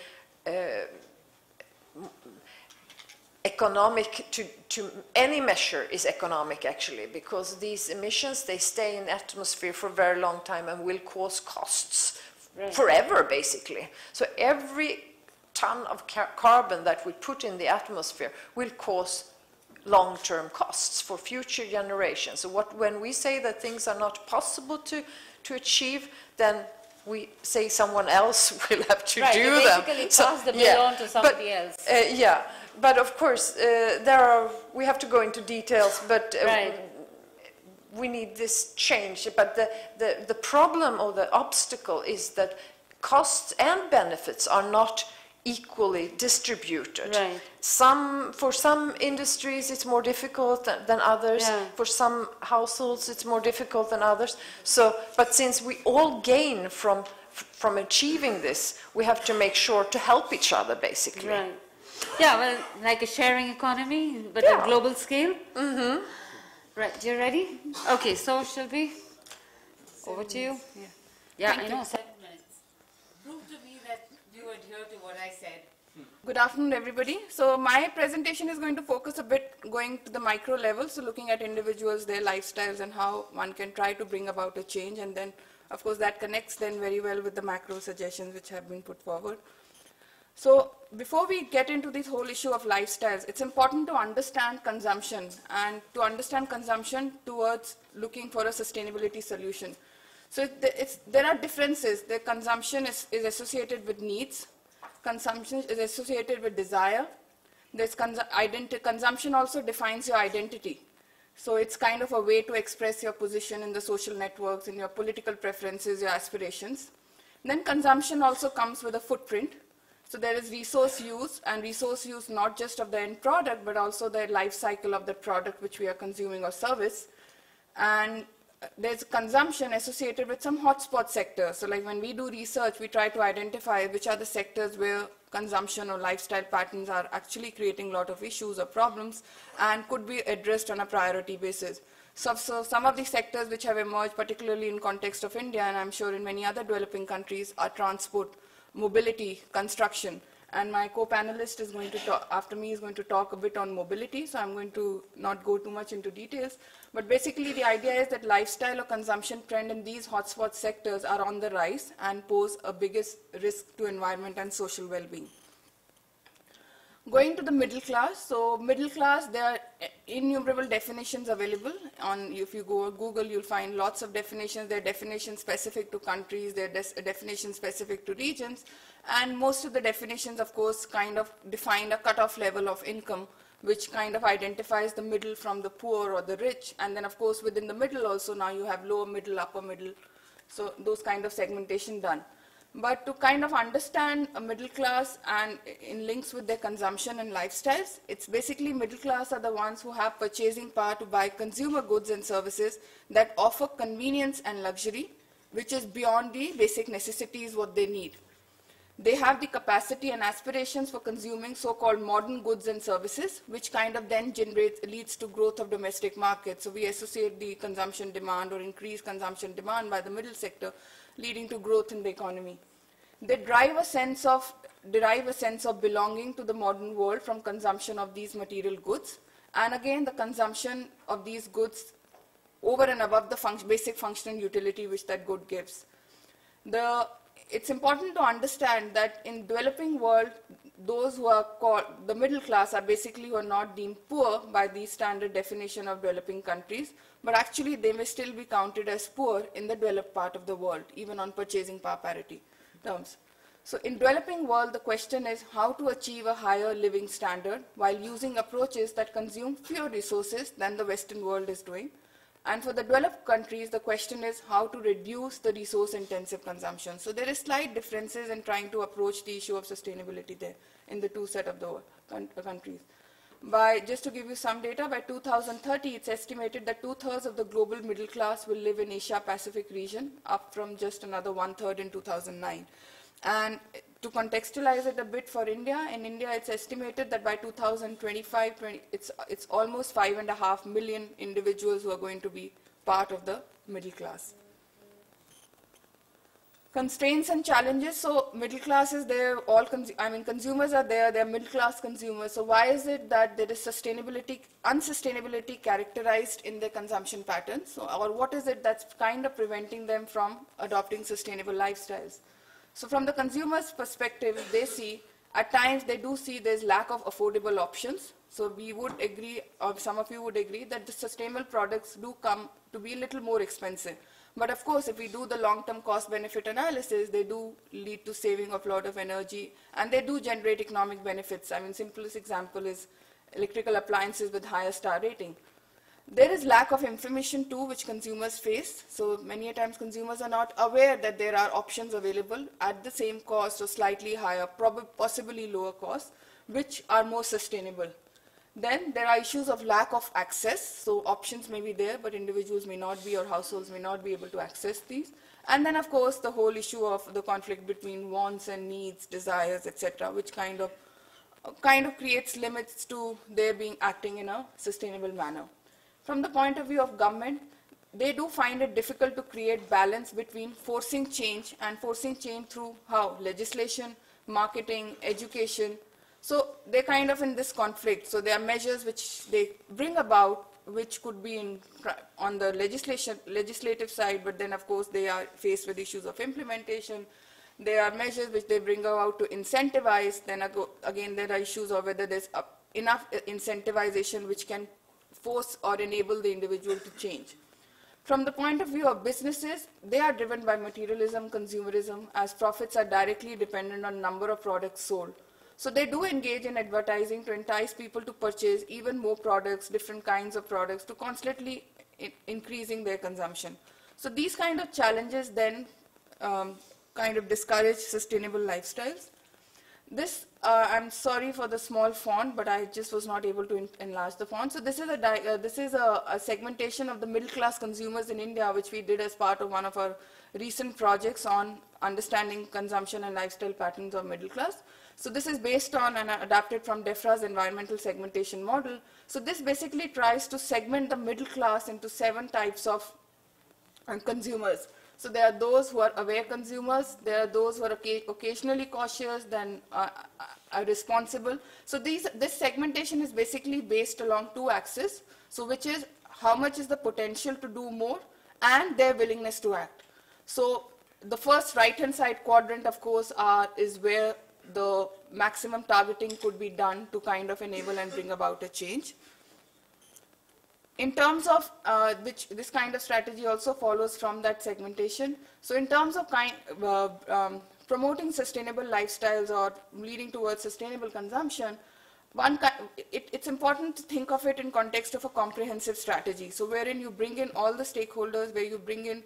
economic to any measure is economic, actually, because these emissions, they stay in the atmosphere for a very long time and will cause costs forever, basically. So every ton of carbon that we put in the atmosphere will cause long-term costs for future generations. So when we say that things are not possible to achieve, then we say someone else will have to do them. Basically pass the bill on to somebody else. But of course, we have to go into details, but we need this change. But the problem or the obstacle is that costs and benefits are not equally distributed. For some industries it's more difficult than others. For some households it's more difficult than others. So, but since we all gain from achieving this, we have to make sure to help each other, basically. Yeah, well, like a sharing economy, but at global scale. Right, you ready? Okay, so Shilpi, over to you. Yeah, I know. 7 minutes. Prove to me that you adhere to what I said. Good afternoon, everybody. So my presentation is going to focus a bit going to the micro level, so looking at individuals, their lifestyles, and how one can try to bring about a change. And then, of course, that connects then very well with the macro suggestions which have been put forward. So before we get into this whole issue of lifestyles, it's important to understand consumption, and to understand consumption towards looking for a sustainability solution. So there are differences. The consumption is associated with needs. Consumption is associated with desire. There's consumption also defines your identity. So it's kind of a way to express your position in the social networks, in your political preferences, your aspirations. Then consumption also comes with a footprint. So there is resource use, and resource use not just of the end product, but also the life cycle of the product which we are consuming or service. And there's consumption associated with some hotspot sectors. So like when we do research, we try to identify which are the sectors where consumption or lifestyle patterns are actually creating a lot of issues or problems and could be addressed on a priority basis. So some of the sectors which have emerged, particularly in context of India, and I'm sure in many other developing countries, are transport, mobility, construction. And my co-panelist is going to talk, after me, is going to talk a bit on mobility, so I'm going to not go too much into details. But basically, the idea is that lifestyle or consumption trend in these hotspot sectors are on the rise and pose a biggest risk to environment and social well-being. Going to the middle class, so middle class, there are innumerable definitions available. If you go Google, you'll find lots of definitions. There are definitions specific to countries, there are definitions specific to regions, and most of the definitions, of course, kind of define a cutoff level of income, which kind of identifies the middle from the poor or the rich. And then, of course, within the middle also, now you have lower middle, upper middle, so those kind of segmentation done. But to kind of understand a middle class and in links with their consumption and lifestyles, it's basically middle class are the ones who have purchasing power to buy consumer goods and services that offer convenience and luxury, which is beyond the basic necessities what they need. They have the capacity and aspirations for consuming so-called modern goods and services, which kind of then leads to growth of domestic markets. So we associate the consumption demand or increased consumption demand by the middle sector, leading to growth in the economy. They derive a sense of belonging to the modern world from consumption of these material goods. And again, the consumption of these goods over and above the basic function and utility which that good gives. It's important to understand that in developing world, those who are called the middle class are basically who are not deemed poor by the standard definition of developing countries, but actually they may still be counted as poor in the developed part of the world, even on purchasing power parity terms. So in developing world, the question is how to achieve a higher living standard while using approaches that consume fewer resources than the Western world is doing. And for the developed countries, the question is how to reduce the resource-intensive consumption. So there is slight differences in trying to approach the issue of sustainability there in the two set of the countries. Just to give you some data, by 2030, it's estimated that 2/3 of the global middle class will live in Asia-Pacific region, up from just another 1/3 in 2009. And to contextualize it a bit for India, in India it's estimated that by 2025, it's almost 5.5 million individuals who are going to be part of the middle class. Constraints and challenges, so middle class is there, consumers are there, they're middle class consumers, so why is it that there is unsustainability characterized in their consumption patterns, or what is it that's kind of preventing them from adopting sustainable lifestyles? So from the consumer's perspective, they see, at times they do see there's lack of affordable options. So we would agree, or some of you would agree, that the sustainable products do come to be a little more expensive. But of course, if we do the long-term cost-benefit analysis, they do lead to saving of a lot of energy, and they do generate economic benefits. Simplest example is electrical appliances with higher star rating. There is lack of information too, which consumers face. So many a times consumers are not aware that there are options available at the same cost or slightly higher, possibly lower cost, which are more sustainable. Then there are issues of lack of access. So options may be there, but individuals may not be, or households may not be able to access these. And then, of course, the whole issue of the conflict between wants and needs, desires, etc., which kind of creates limits to their acting in a sustainable manner. From the point of view of government, they do find it difficult to create balance between forcing change and forcing change through how? Legislation, marketing, education. So they're kind of in this conflict. So there are measures which they bring about, which could be on the legislative side, but then of course they are faced with issues of implementation. There are measures which they bring about to incentivize. Then again, there are issues of whether there's enough incentivization which can force or enable the individual to change. From the point of view of businesses, they are driven by materialism, consumerism, as profits are directly dependent on number of products sold. So they do engage in advertising to entice people to purchase even more products, different kinds of products, to constantly increasing their consumption. So these kind of challenges then kind of discourage sustainable lifestyles. This, I'm sorry for the small font, but I just was not able to enlarge the font. So this is a segmentation of the middle class consumers in India, which we did as part of one of our recent projects on understanding consumption and lifestyle patterns of middle class. So this is based on and adapted from DEFRA's environmental segmentation model. So this basically tries to segment the middle class into 7 types of consumers. So there are those who are aware consumers, there are those who are occasionally cautious, then are responsible. So this segmentation is basically based along 2 axes, so which is how much is the potential to do more and their willingness to act. So the first right-hand side quadrant, of course, is where the maximum targeting could be done to kind of enable and bring about a change. In terms of which this kind of strategy also follows from that segmentation. So in terms of promoting sustainable lifestyles or leading towards sustainable consumption, it's important to think of it in context of a comprehensive strategy. So wherein you bring in all the stakeholders, where you bring in,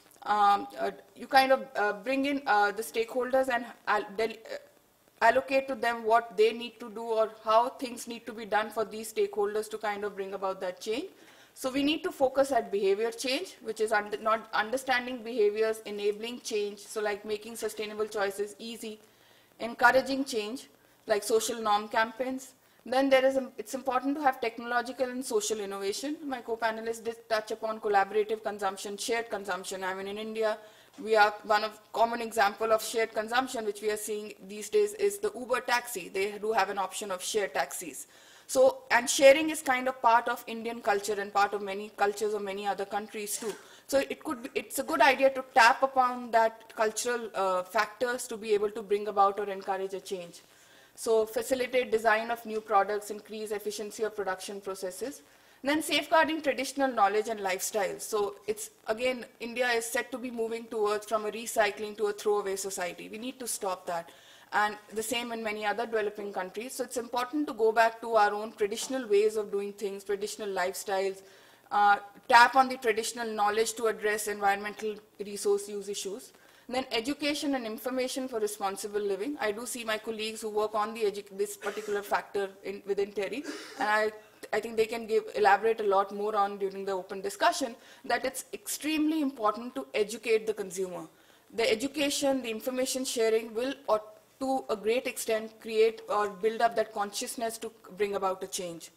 bring in the stakeholders and allocate to them what they need to do or how things need to be done for these stakeholders to kind of bring about that change. So we need to focus at behavior change, which is not understanding behaviors, enabling change, so like making sustainable choices easy, encouraging change, like social norm campaigns. Then it's important to have technological and social innovation. My co-panelists did touch upon collaborative consumption, shared consumption. I mean, in India, we are one of common example of shared consumption, which we are seeing these days is the Uber taxi. They do have an option of shared taxis. So, and sharing is kind of part of Indian culture and part of many cultures of many other countries too. So it's a good idea to tap upon that cultural factors to be able to bring about or encourage a change. So facilitate design of new products, increase efficiency of production processes. And then safeguarding traditional knowledge and lifestyles. So it's, again, India is set to be moving towards from a recycling to a throwaway society. We need to stop that. And the same in many other developing countries. So it's important to go back to our own traditional ways of doing things, traditional lifestyles, tap on the traditional knowledge to address environmental resource use issues. And then education and information for responsible living. I do see my colleagues who work on this particular factor within TERI, and I think they can elaborate a lot more on during the open discussion, that it's extremely important to educate the consumer. The education, the information sharing will, or to a great extent, create or build up that consciousness to bring about a change.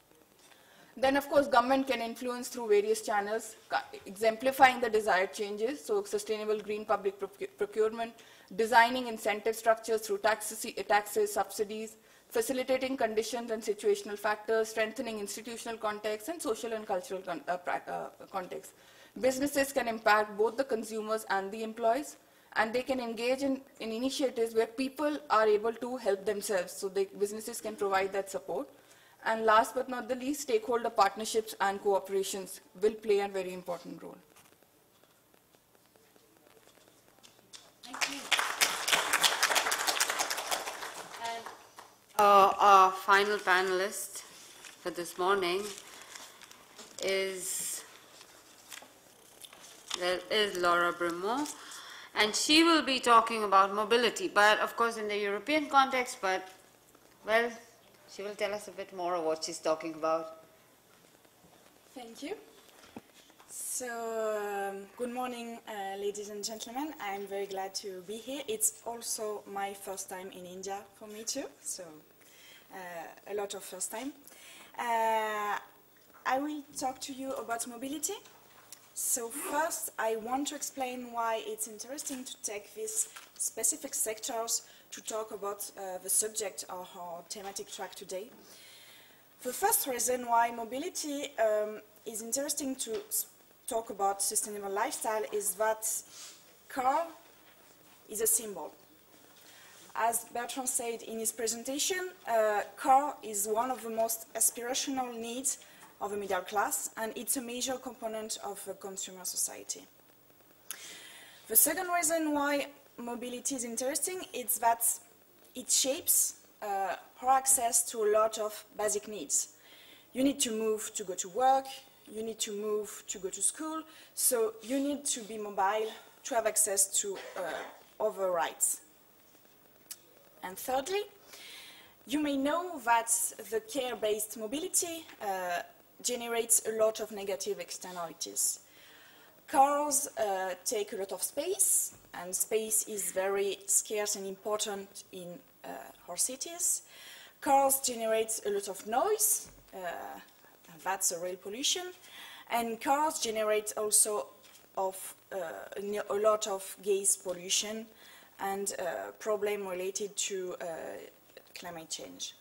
Then, of course, government can influence through various channels, exemplifying the desired changes, so sustainable green public procurement, designing incentive structures through taxes, subsidies, facilitating conditions and situational factors, strengthening institutional context and social and cultural context. Businesses can impact both the consumers and the employees, and they can engage in initiatives where people are able to help themselves, so businesses can provide that support. And last but not the least, stakeholder partnerships and cooperations will play a very important role. Thank you. And our final panelist for this morning is Laura Brimo, and she will be talking about mobility, but of course in the European context, but well, she will tell us a bit more of what she's talking about. Thank you. So, good morning, ladies and gentlemen. I'm very glad to be here. It's also my first time in India for me too, so a lot of first time. I will talk to you about mobility. So first, I want to explain why it's interesting to take these specific sectors to talk about the subject of our thematic track today. The first reason why mobility is interesting to talk about sustainable lifestyle is that car is a symbol. As Bertrand said in his presentation, car is one of the most aspirational needs of the middle class, and it's a major component of a consumer society. The second reason why mobility is interesting is that it shapes our access to a lot of basic needs. You need to move to go to work, you need to move to go to school, so you need to be mobile to have access to other rights. And thirdly, you may know that the care-based mobility generates a lot of negative externalities. Cars take a lot of space, and space is very scarce and important in our cities. Cars generate a lot of noise, that's a real pollution, and cars generate also a lot of gas pollution and problem related to climate change.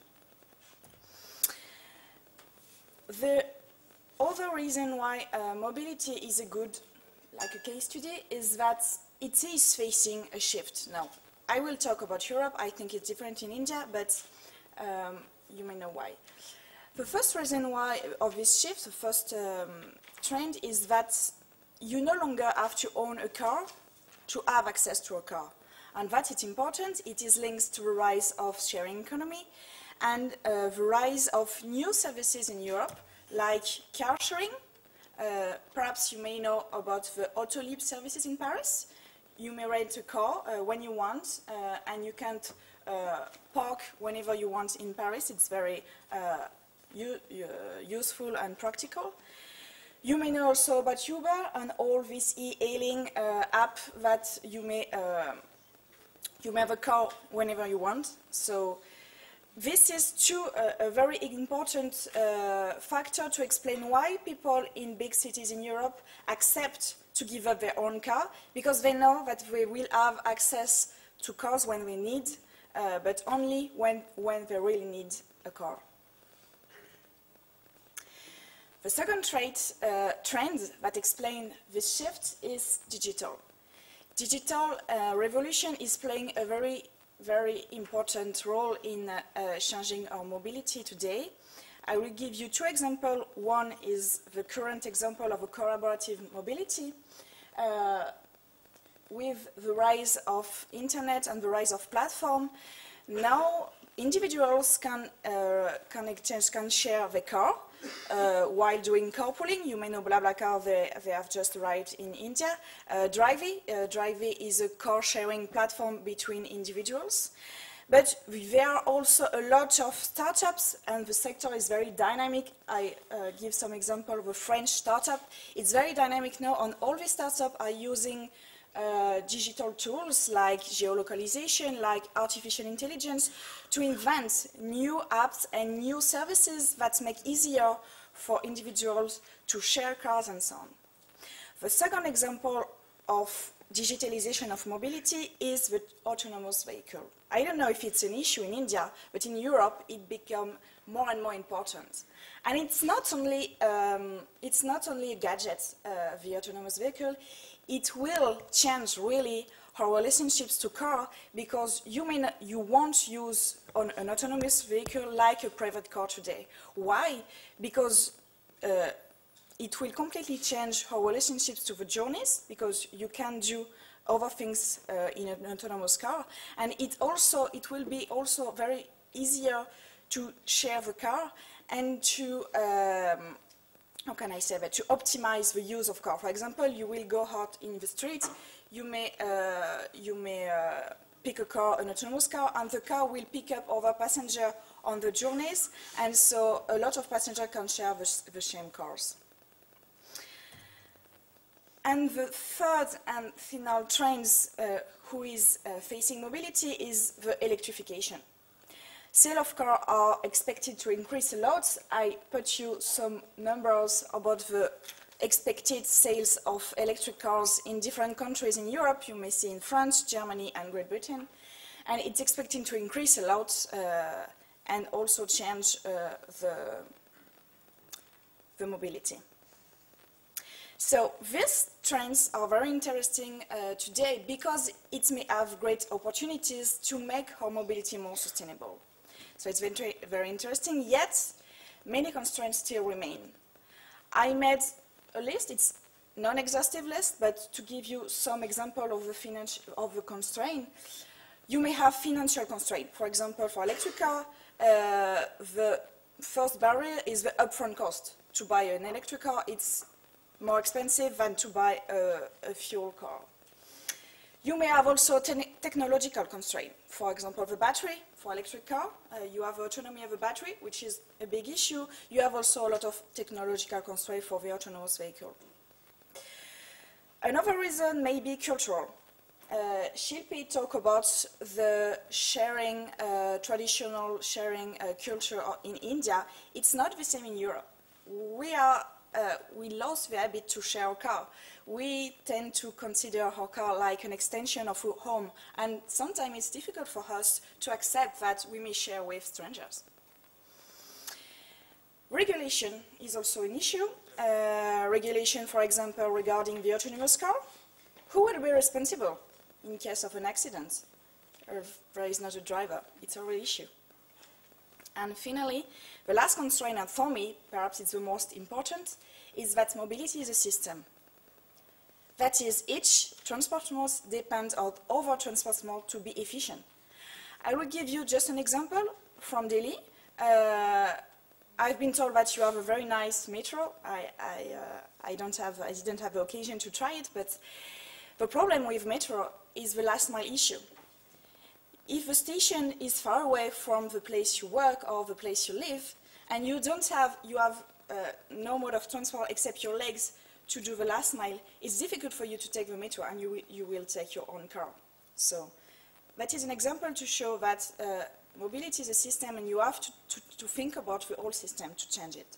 The other reason why mobility is a good, like a case study, is that it is facing a shift now. I will talk about Europe. I think it's different in India, but you may know why. The first reason why of this shift, the first trend, is that you no longer have to own a car to have access to a car. And that is important. It is linked to the rise of sharing economy and the rise of new services in Europe, like car sharing. Perhaps you may know about the Autolib services in Paris. You may rent a car when you want, and you can park whenever you want in Paris. It's very useful and practical. You may know also about Uber and all this e-hailing app that you may have a car whenever you want. So this is a very important factor to explain why people in big cities in Europe accept to give up their own car, because they know that they will have access to cars when they need, but only when they really need a car. The second trend that explains this shift is digital. Digital revolution is playing a very, very important role in changing our mobility today. I will give you two examples. One is the current example of a collaborative mobility. With the rise of internet and the rise of platform, now individuals can share the car while doing carpooling. You may know BlaBlaCar, they have just arrived in India. Drivey is a car sharing platform between individuals. But there are also a lot of startups, and the sector is very dynamic. I give some example of a French startup. It's very dynamic now, and all these startups are using digital tools like geolocalization, like artificial intelligence, to invent new apps and new services that make easier for individuals to share cars and so on. The second example of digitalization of mobility is the autonomous vehicle. I don't know if it's an issue in India, but in Europe it becomes more and more important. And it's not only a gadget, the autonomous vehicle. It will change really our relationships to car, because you won't use an autonomous vehicle like a private car today. Why? Because it will completely change our relationships to the journeys, because you can do other things in an autonomous car, and it will be also very easier to share the car and to how can I say that, to optimize the use of car. For example, you will go out in the street, you may pick a car, an autonomous car, and the car will pick up other passengers on the journeys, and so a lot of passengers can share the same cars. And the third and final trend who is facing mobility is the electrification. Sales of cars are expected to increase a lot. I put you some numbers about the expected sales of electric cars in different countries in Europe. You may see in France, Germany, and Great Britain. And it's expecting to increase a lot and also change the mobility. So these trends are very interesting today because it may have great opportunities to make our mobility more sustainable. So it's very, very interesting, yet many constraints still remain. I made a list, it's non-exhaustive list, but to give you some example of the constraint, you may have financial constraint. For example, for electric car, the first barrier is the upfront cost. To buy an electric car, it's more expensive than to buy a fuel car. You may have also technological constraint. For example, the battery for electric car. You have autonomy of the battery, which is a big issue. You have also a lot of technological constraint for the autonomous vehicle. Another reason may be cultural. Shilpi talked about the sharing, traditional sharing culture in India. It's not the same in Europe. We lost the habit to share our car. We tend to consider our car like an extension of our home, and sometimes it's difficult for us to accept that we may share with strangers. Regulation is also an issue. Regulation, for example, regarding the autonomous car. Who will be responsible in case of an accident? Or if there is not a driver, it's a real issue. And finally, the last constraint, and for me, perhaps it's the most important, is that mobility is a system. That is, each transport mode depends on other transport mode to be efficient. I will give you just an example from Delhi. I've been told that you have a very nice metro. I didn't have the occasion to try it, but the problem with metro is the last mile issue. If the station is far away from the place you work or the place you live, and you have no mode of transport except your legs to do the last mile, it's difficult for you to take the metro, and you will take your own car. So that is an example to show that mobility is a system, and you have to think about the whole system to change it.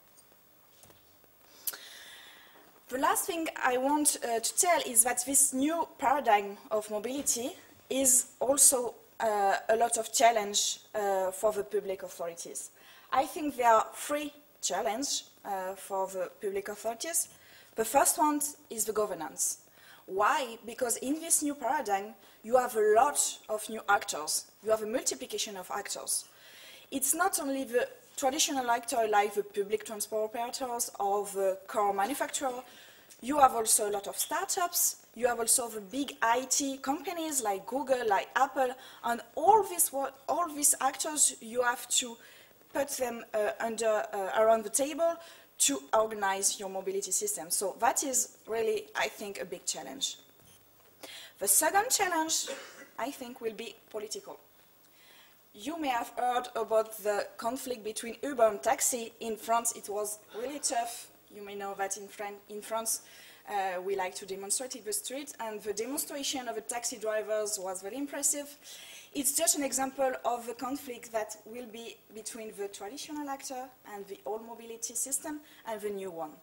The last thing I want to tell is that this new paradigm of mobility is also a lot of challenge for the public authorities. I think there are three challenges for the public authorities. The first one is the governance. Why? Because in this new paradigm, you have a lot of new actors. You have a multiplication of actors. It's not only the traditional actor like the public transport operators or the car manufacturer. You have also a lot of startups. You have also the big IT companies like Google, like Apple, and all these actors, you have to put them around the table to organize your mobility system. So that is really, I think, a big challenge. The second challenge, I think, will be political. You may have heard about the conflict between Uber and taxi. In France, it was really tough. You may know that in France, we like to demonstrate in the street, and the demonstration of the taxi drivers was very impressive. It's just an example of the conflict that will be between the traditional actor and the old mobility system and the new one.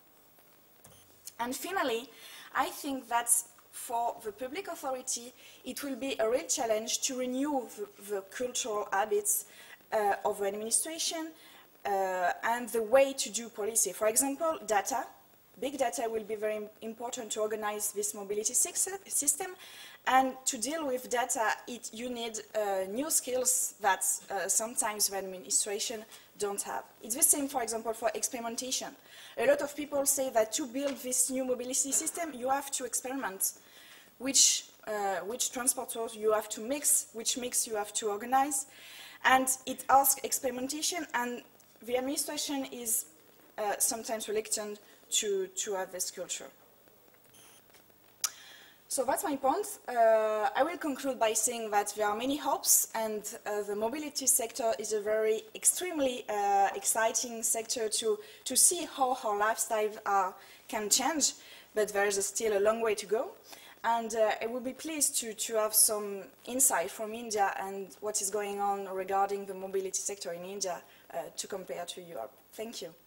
And finally, I think that for the public authority, it will be a real challenge to renew the cultural habits of the administration and the way to do policy. For example, data. Big data will be very important to organize this mobility system, and to deal with data, you need new skills that sometimes the administration don't have. It's the same, for example, for experimentation. A lot of people say that to build this new mobility system, you have to experiment. Which transporters you have to mix, which mix you have to organize, and it asks experimentation, and the administration is sometimes reluctant to have this culture. So that's my point. I will conclude by saying that there are many hopes, and the mobility sector is a very extremely exciting sector to see how our lifestyle can change, but there is still a long way to go. And I will be pleased to have some insight from India and what is going on regarding the mobility sector in India to compare to Europe. Thank you.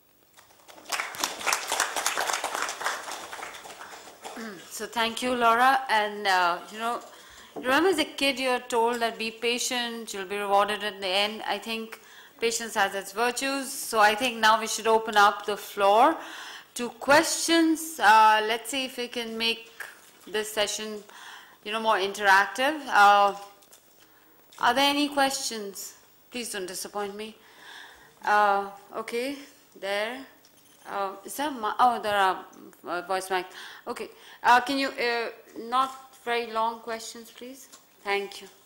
So thank you, Laura. And you know, remember as a kid you're told that be patient, you'll be rewarded at the end. I think patience has its virtues. So I think now we should open up the floor to questions. Let's see if we can make this session, you know, more interactive. Are there any questions? Please don't disappoint me. Okay, there. Is there there are voice mic. Okay. Can you, not very long questions, please? Thank you.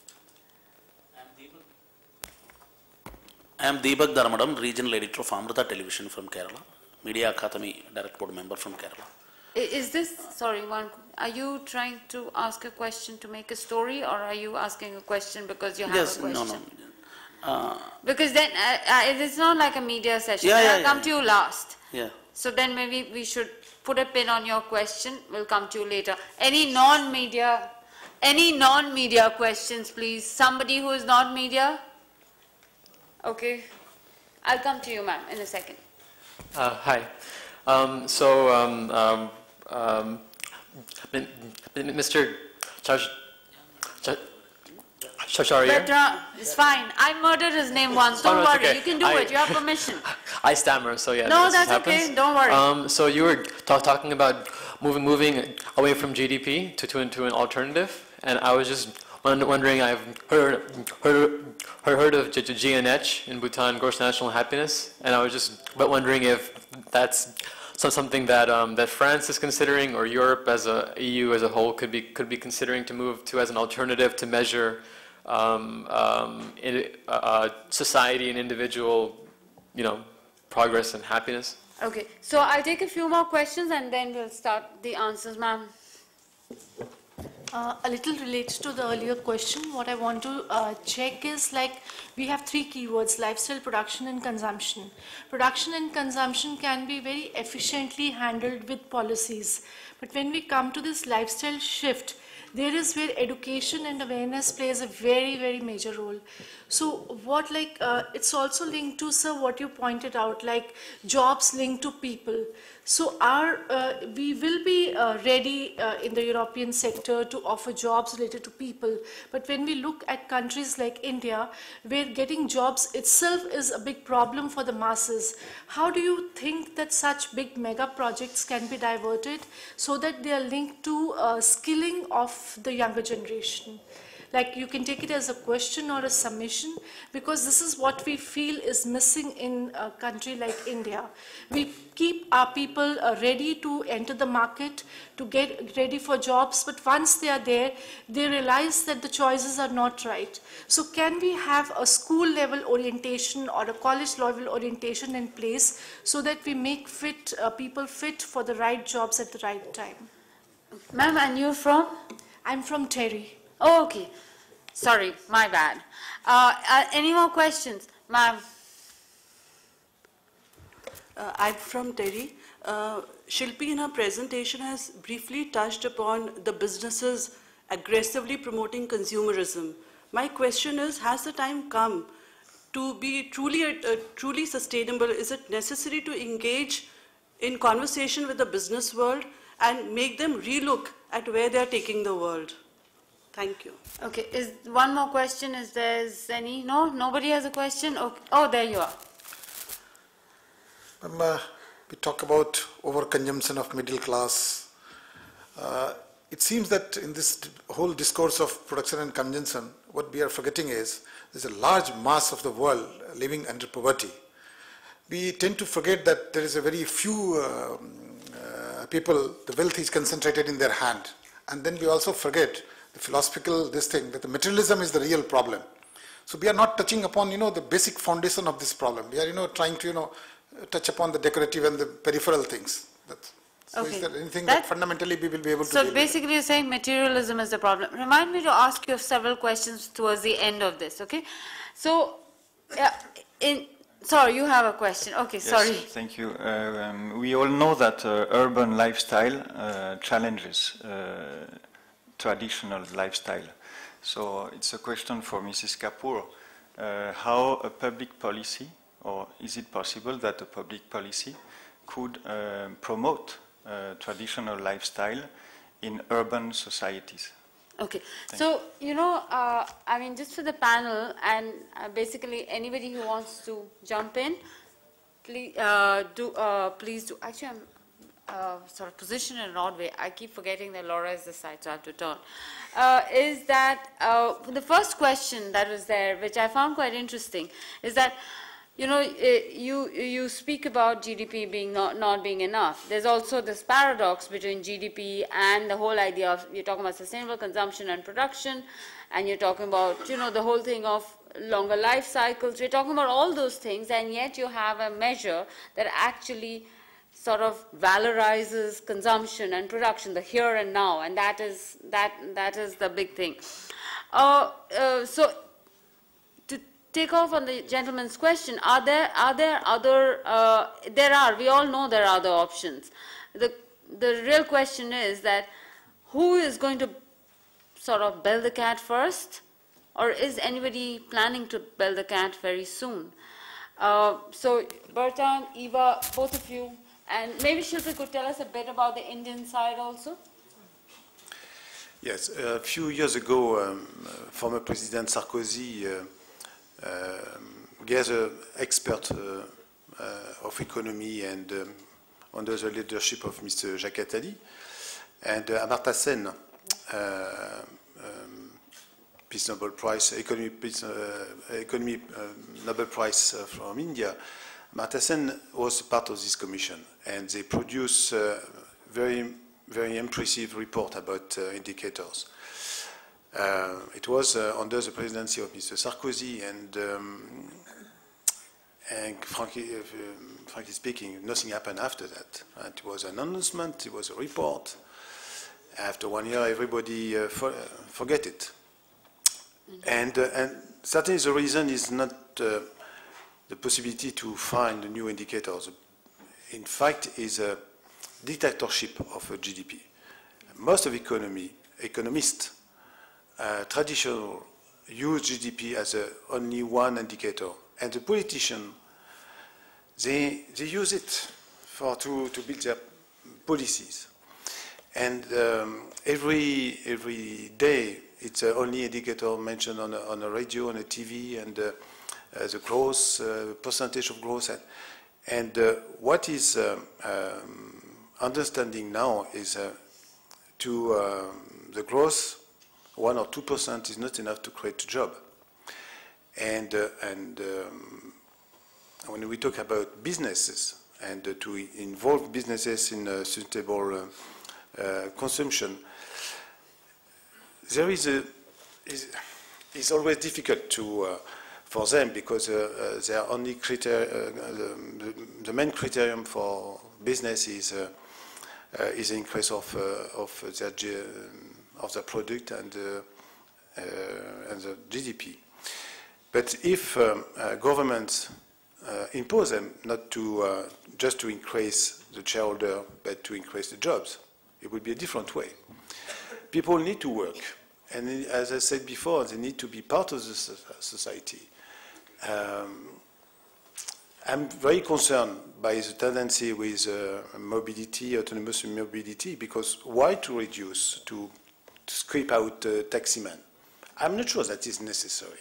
I am Deepak Dharmadam, Regional Editor of Amrita Television from Kerala, Media Academy Direct Board Member from Kerala. Is this, sorry, are you trying to ask a question to make a story, or are you asking a question because you have Yes, a question? no. Because then it's not like a media session. Yeah, I'll come to you last. Yeah. So then maybe we should put a pin on your question. We'll come to you later. Any non-media questions, please? Somebody who is not media? Okay. I'll come to you, ma'am, in a second. Hi. Mr. Chasharier? But it's fine. I murdered his name once. Don't no, it's worry. okay. You can do it. You have permission. I stammer, so yeah. No, this that's happens. okay. Don't worry. So you were talking about moving away from GDP to an alternative, and I was just wondering. I've heard of GNH in Bhutan, gross national happiness, and I was just wondering if that's something that that France is considering, or Europe as a EU as a whole could be considering to move to as an alternative to measure society and individual, progress and happiness. Okay. So I'll take a few more questions and then we'll start the answers, ma'am. A little related to the earlier question, what I want to check is, like, we have three keywords: lifestyle, production and consumption. Production and consumption can be very efficiently handled with policies. But when we come to this lifestyle shift, there is where education and awareness plays a very, very major role. So what, it's also linked to, sir, what you pointed out, like jobs linked to people. So we will be ready in the European sector to offer jobs related to people. But when we look at countries like India, where getting jobs itself is a big problem for the masses, how do you think that such big mega projects can be diverted so that they are linked to skilling of the younger generation? Like, you can take it as a question or a submission, because this is what we feel is missing in a country like India. We keep our people ready to enter the market, to get ready for jobs, but once they are there, they realize that the choices are not right. So can we have a school level orientation or a college level orientation in place so that we make people fit for the right jobs at the right time? Ma'am, and you're from? I'm from Terry. Oh, okay. Sorry, my bad. Any more questions? Ma'am. I'm from Terry. Shilpi in her presentation has briefly touched upon the businesses aggressively promoting consumerism. My question is, has the time come to be truly sustainable? Is it necessary to engage in conversation with the business world and make them relook at where they are taking the world? Thank you. Okay, is one more question? Is there any? No? Nobody has a question? Okay. Oh, there you are. We talk about overconsumption of middle class. It seems that in this whole discourse of production and consumption, what we are forgetting is there's a large mass of the world living under poverty. We tend to forget that there is a very few people, the wealth is concentrated in their hand. And then we also forget the philosophical that the materialism is the real problem. So we are not touching upon, the basic foundation of this problem. We are, trying to, touch upon the decorative and the peripheral things. So Okay. is there anything that fundamentally we will be able to deal So basically you're saying materialism is the problem. Remind me to ask you several questions towards the end of this, okay? So, sorry, you have a question. Okay, Yes, sorry. thank you. We all know that urban lifestyle challenges traditional lifestyle. So it's a question for Mrs. Kapoor. How a public policy, or is it possible that a public policy could promote traditional lifestyle in urban societies? Okay, so, I mean, just for the panel, and basically anybody who wants to jump in, please please do. Actually, I'm sort of positioned in an odd way. I keep forgetting that Laura is this side, so I have to turn. Is that the first question that was there, which I found quite interesting, is that, you speak about GDP being not being enough. There's also this paradox between GDP and the whole idea of, you're talking about sustainable consumption and production, and you're talking about, the whole thing of longer life cycles. We're talking about all those things, and yet you have a measure that actually sort of valorizes consumption and production, the here and now, and that is the big thing. So to take off on the gentleman's question, are there other, we all know there are other options. The real question is that who is going to sort of bell the cat first, or is anybody planning to bell the cat very soon? So Bertrand, Eva, both of you, and maybe Shilpa could tell us a bit about the Indian side also. Yes, a few years ago, former President Sarkozy gathered experts of economy and under the leadership of Mr. Jacques Attali, and Amartya Sen, Peace Nobel Prize, Economy Nobel Prize from India. Amartya Sen was part of this commission, and they produced very impressive report about indicators. It was under the presidency of Mr. Sarkozy, and frankly speaking, nothing happened after that. It was an announcement, it was a report. After 1 year, everybody forget it. And certainly the reason is not the possibility to find new indicators. In fact, is a dictatorship of a GDP. Most of economists, traditional, use GDP as only one indicator. And the politicians, they use it to build their policies. And every day, it's the only indicator mentioned on a radio, on a TV, and the growth, percentage of growth. And what is understanding now is the growth, 1 or 2% is not enough to create a job. And when we talk about businesses and to involve businesses in sustainable consumption, there is always difficult for them because they are only the main criterion for business is increase of their product and the GDP. But if governments impose them not to just to increase the shareholder, but to increase the jobs, it would be a different way. People need to work, and as I said before, they need to be part of the society. I'm very concerned by the tendency with mobility, autonomous mobility, because why to reduce, to scrape out taximen? I'm not sure that is necessary.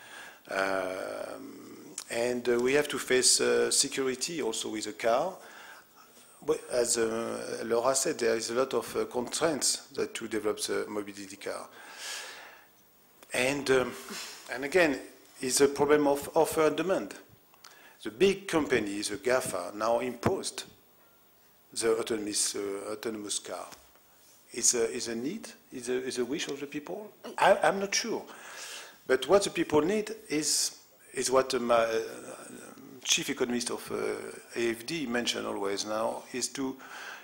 And we have to face security also with a car. As Laura said, there is a lot of constraints to develop the mobility car. And again, it's a problem of offer and demand. The big companies, the GAFA, now imposed the autonomous car. Is a need? Is a wish of the people? I'm not sure. But what the people need is what my chief economist of AFD mentioned always now, is to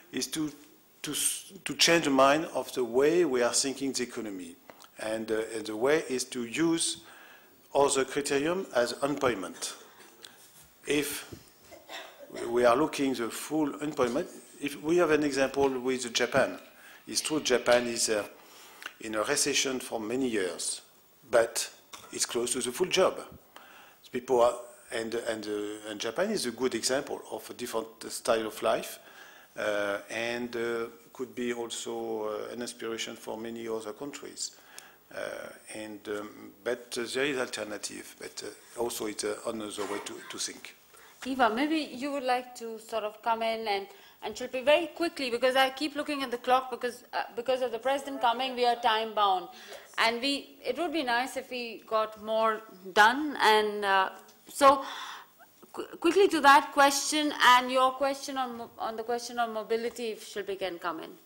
change the mind of the way we are thinking the economy. And the way is to use other criterion as employment. If we are looking the full employment, if we have an example with Japan, it's true Japan is in a recession for many years, but it's close to the full job. People are, and Japan is a good example of a different style of life, and could be also an inspiration for many other countries. But there is alternative, but also it's another way to think. Eva, maybe you would like to sort of come in and Shilpi very quickly, because I keep looking at the clock because of the president coming, we are time bound, and it would be nice if we got more done. And so quickly to that question and your question on the question of mobility, if Shilpi can come in.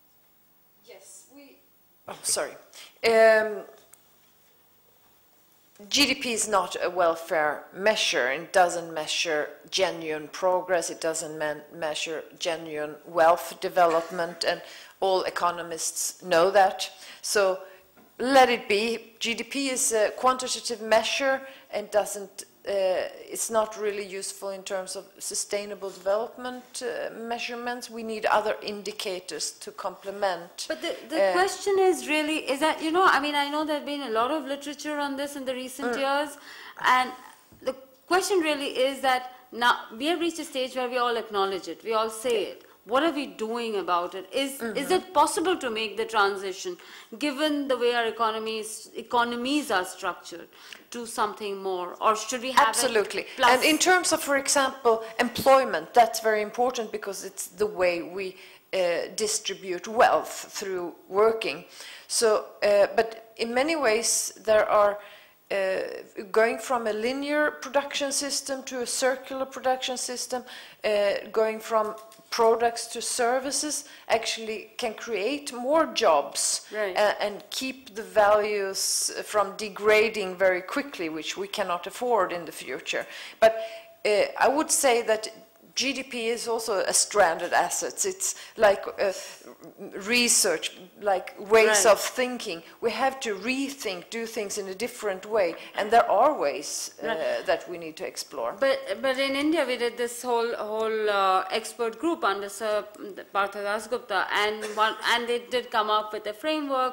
Yes, oh, sorry. GDP is not a welfare measure. It doesn't measure genuine progress. It doesn't measure genuine wealth development, and all economists know that. So let it be. GDP is a quantitative measure and doesn't. It's not really useful in terms of sustainable development measurements. We need other indicators to complement. But the question is really, is that, you know, I mean, I know there have been a lot of literature on this in the recent years, and the question really is that now we have reached a stage where we all acknowledge it, we all say it. What are we doing about it? Is it possible to make the transition, given the way our economies are structured, to something more? Or should we have Absolutely. It plus? And in terms of, for example, employment, that's very important because it's the way we distribute wealth through working. So, but in many ways there are going from a linear production system to a circular production system, going from products to services actually can create more jobs, right, and keep the values from degrading very quickly, which we cannot afford in the future. But I would say that GDP is also a stranded asset. It's like research, like ways right, of thinking. We have to rethink, do things in a different way, and there are ways that we need to explore. But in India, we did this whole expert group under Sir Partha Dasgupta, and they did come up with a framework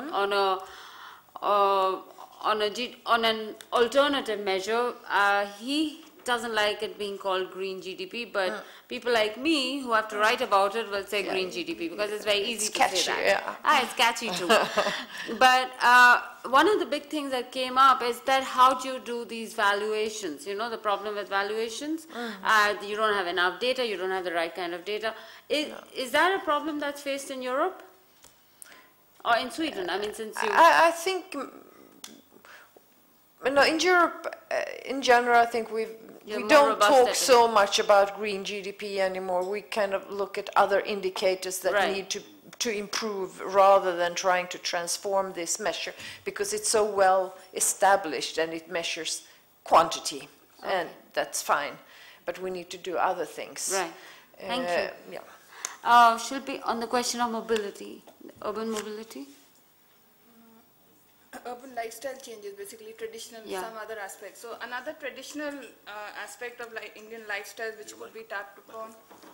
on an alternative measure. He doesn't like it being called green GDP, but people like me who have to write about it will say green GDP because it's very easy to catchy, say that. It's catchy too. But one of the big things that came up is that how do you do these valuations? You know, the problem with valuations, you don't have enough data, you don't have the right kind of data. Is that a problem that's faced in Europe? Or in Sweden? I mean, since you... I think, no, in Europe, in general, I think we don't talk so much about green GDP anymore. We kind of look at other indicators that need to improve rather than trying to transform this measure, because it's so well established and it measures quantity, and that's fine. But we need to do other things. Right. Thank you. Yeah. Should be on the question of mobility, urban mobility. Urban lifestyle changes, basically traditional, some other aspects. So another traditional aspect of Indian lifestyle which could be tapped upon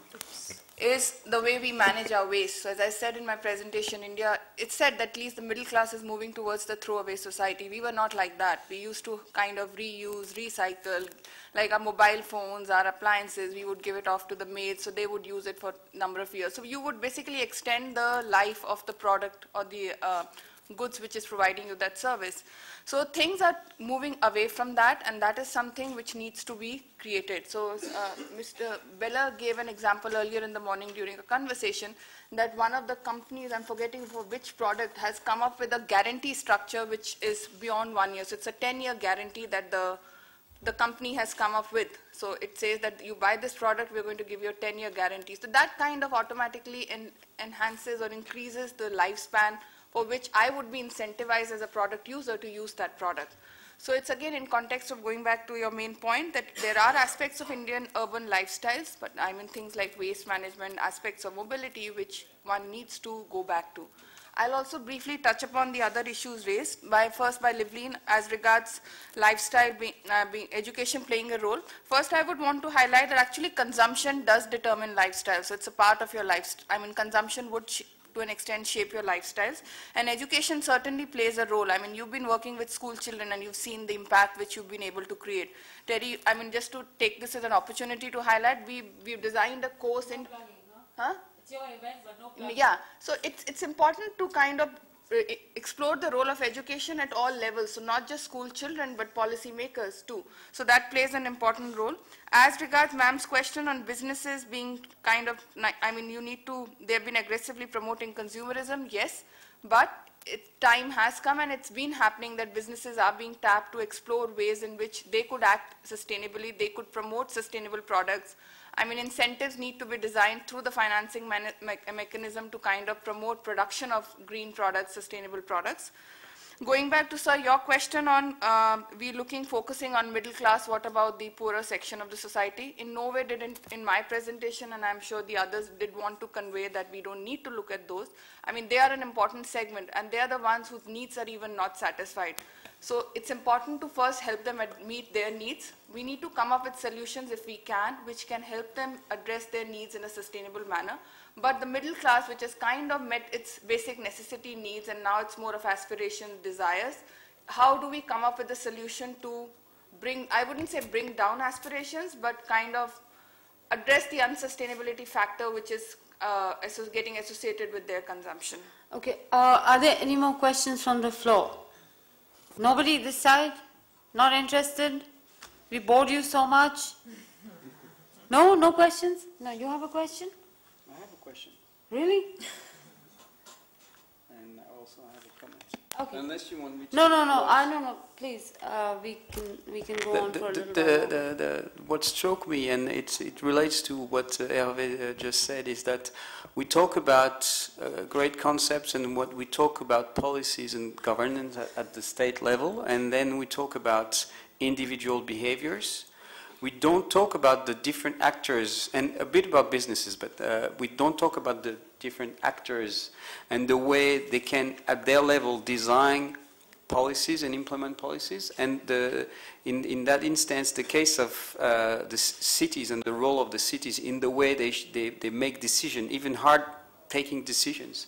is the way we manage our waste. So as I said in my presentation, India, it's said that at least the middle class is moving towards the throwaway society. We were not like that. We used to kind of reuse, recycle, like our mobile phones, our appliances, we would give it off to the maids, so they would use it for a number of years. So you would basically extend the life of the product or the goods which is providing you that service. So things are moving away from that, and that is something which needs to be created. So Mr. Bella gave an example earlier in the morning during a conversation that one of the companies, I'm forgetting for which product, has come up with a guarantee structure which is beyond 1 year. So it's a 10-year guarantee that the company has come up with. So it says that you buy this product, we're going to give you a 10-year guarantee. So that kind of automatically enhances or increases the lifespan for which I would be incentivized as a product user to use that product. So it's again in context of going back to your main point that there are aspects of Indian urban lifestyles, but I mean things like waste management, aspects of mobility, which one needs to go back to. I'll also briefly touch upon the other issues raised, first by Livleen as regards lifestyle, education playing a role. First, I would want to highlight that actually consumption does determine lifestyle. So it's a part of your lifestyle. I mean, consumption would to an extent shape your lifestyles, and education certainly plays a role. I mean, you've been working with school children and you've seen the impact which you've been able to create. Terry, I mean, just to take this as an opportunity to highlight, we've designed a course in... Huh? It's your event, but no plugging. Yeah, so it's important to kind of explore the role of education at all levels, so not just school children, but policy makers too. So that plays an important role. As regards ma'am's question on businesses being kind of, I mean, they've been aggressively promoting consumerism, yes, but time has come and it's been happening that businesses are being tapped to explore ways in which they could act sustainably, they could promote sustainable products. I mean, incentives need to be designed through the financing mechanism to kind of promote production of green products, sustainable products. Going back to, sir, your question on focusing on middle class, what about the poorer section of the society? In no way did in my presentation, and I'm sure the others did want to convey that we don't need to look at those. I mean, they are an important segment, and they are the ones whose needs are even not satisfied. So it's important to first help them meet their needs. We need to come up with solutions if we can, which can help them address their needs in a sustainable manner. But the middle class, which has kind of met its basic necessity needs and now it's more of aspiration, desires, how do we come up with a solution to bring, I wouldn't say bring down aspirations, but kind of address the unsustainability factor which is getting associated with their consumption? Okay, are there any more questions from the floor? Nobody this side? Not interested? We bored you so much? No? No questions? No, you have a question? I have a question. Really? And I also have a comment. Okay. Unless you want me to... No, please, we can go on for a little while. What struck me, and it relates to what Hervé just said, is that we talk about great concepts and what we talk about policies and governance at the state level, and then we talk about individual behaviors. We don't talk about the different actors, and a bit about businesses, but we don't talk about the different actors and the way they can, at their level, design policies and implement policies. And in that instance, the case of the cities and the role of the cities in the way they make decisions, even hard-taking decisions,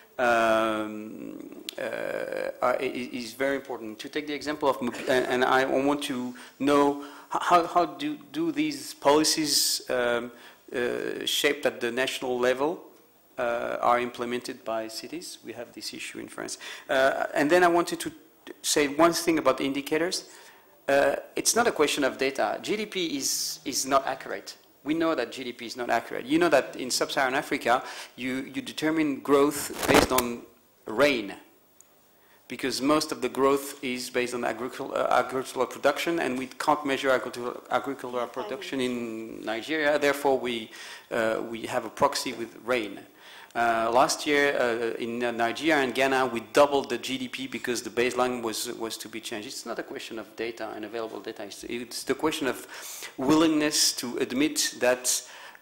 is very important. To take the example of, and I want to know how do these policies shaped at the national level are implemented by cities? We have this issue in France. And then I wanted to say one thing about the indicators. It's not a question of data. GDP is not accurate. We know that GDP is not accurate. You know that in sub-Saharan Africa, you determine growth based on rain, because most of the growth is based on agricultural production, and we can't measure agricultural production in Nigeria. Therefore, we have a proxy with rain. Last year in Nigeria and Ghana, we doubled the GDP because the baseline was to be changed. It's not a question of data and available data. It's the question of willingness to admit that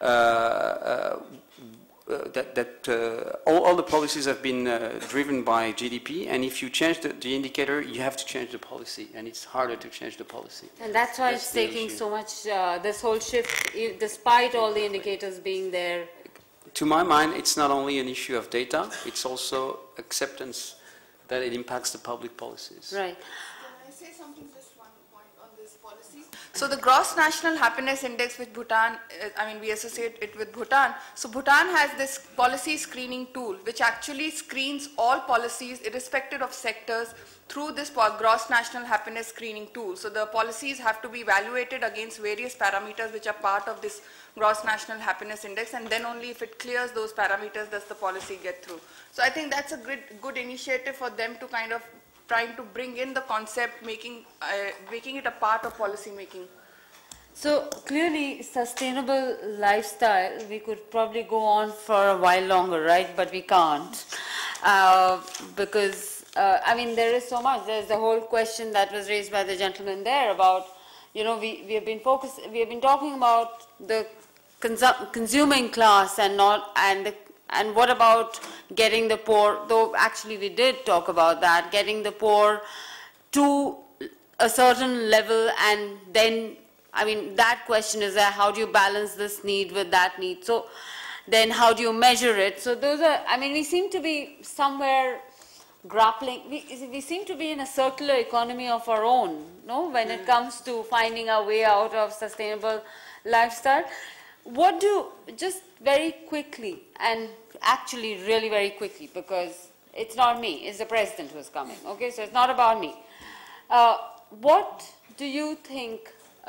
all the policies have been driven by GDP, and if you change the indicator, you have to change the policy, and it's harder to change the policy. And that's why it's taking so much, this whole shift, despite all the indicators being there. To my mind, it's not only an issue of data, it's also acceptance that it impacts the public policies. Right. Can I say something, just one point on this policy? So the Gross National Happiness Index with Bhutan, we associate it with Bhutan. So Bhutan has this policy screening tool, which actually screens all policies, irrespective of sectors, through this Gross National Happiness Screening tool. So the policies have to be evaluated against various parameters which are part of this Gross National Happiness Index, and then only if it clears those parameters does the policy get through. So I think that's a good initiative for them to kind of trying to bring in the concept, making it a part of policy making. So clearly, sustainable lifestyle, we could probably go on for a while longer, right? But we can't, because there is so much. There's the whole question that was raised by the gentleman there about, we have been talking about the consuming class and what about getting the poor, though actually we did talk about that, getting the poor to a certain level, and then, that question is that how do you balance this need with that need? So then how do you measure it? So those are, we seem to be somewhere grappling, we seem to be in a circular economy of our own, no? When it comes to finding our way out of sustainable lifestyle. Just very quickly, and actually really very quickly, because it's not me, it's the president who's coming, okay? So it's not about me. What do you think,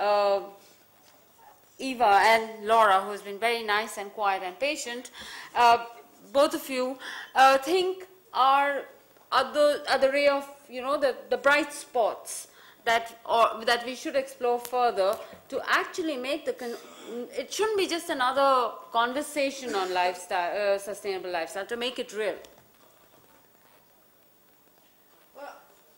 Eva and Laura, who's been very nice and quiet and patient, both of you think are the ray of, the bright spots that we should explore further to actually make it shouldn't be just another conversation on lifestyle, sustainable lifestyle, to make it real? Well,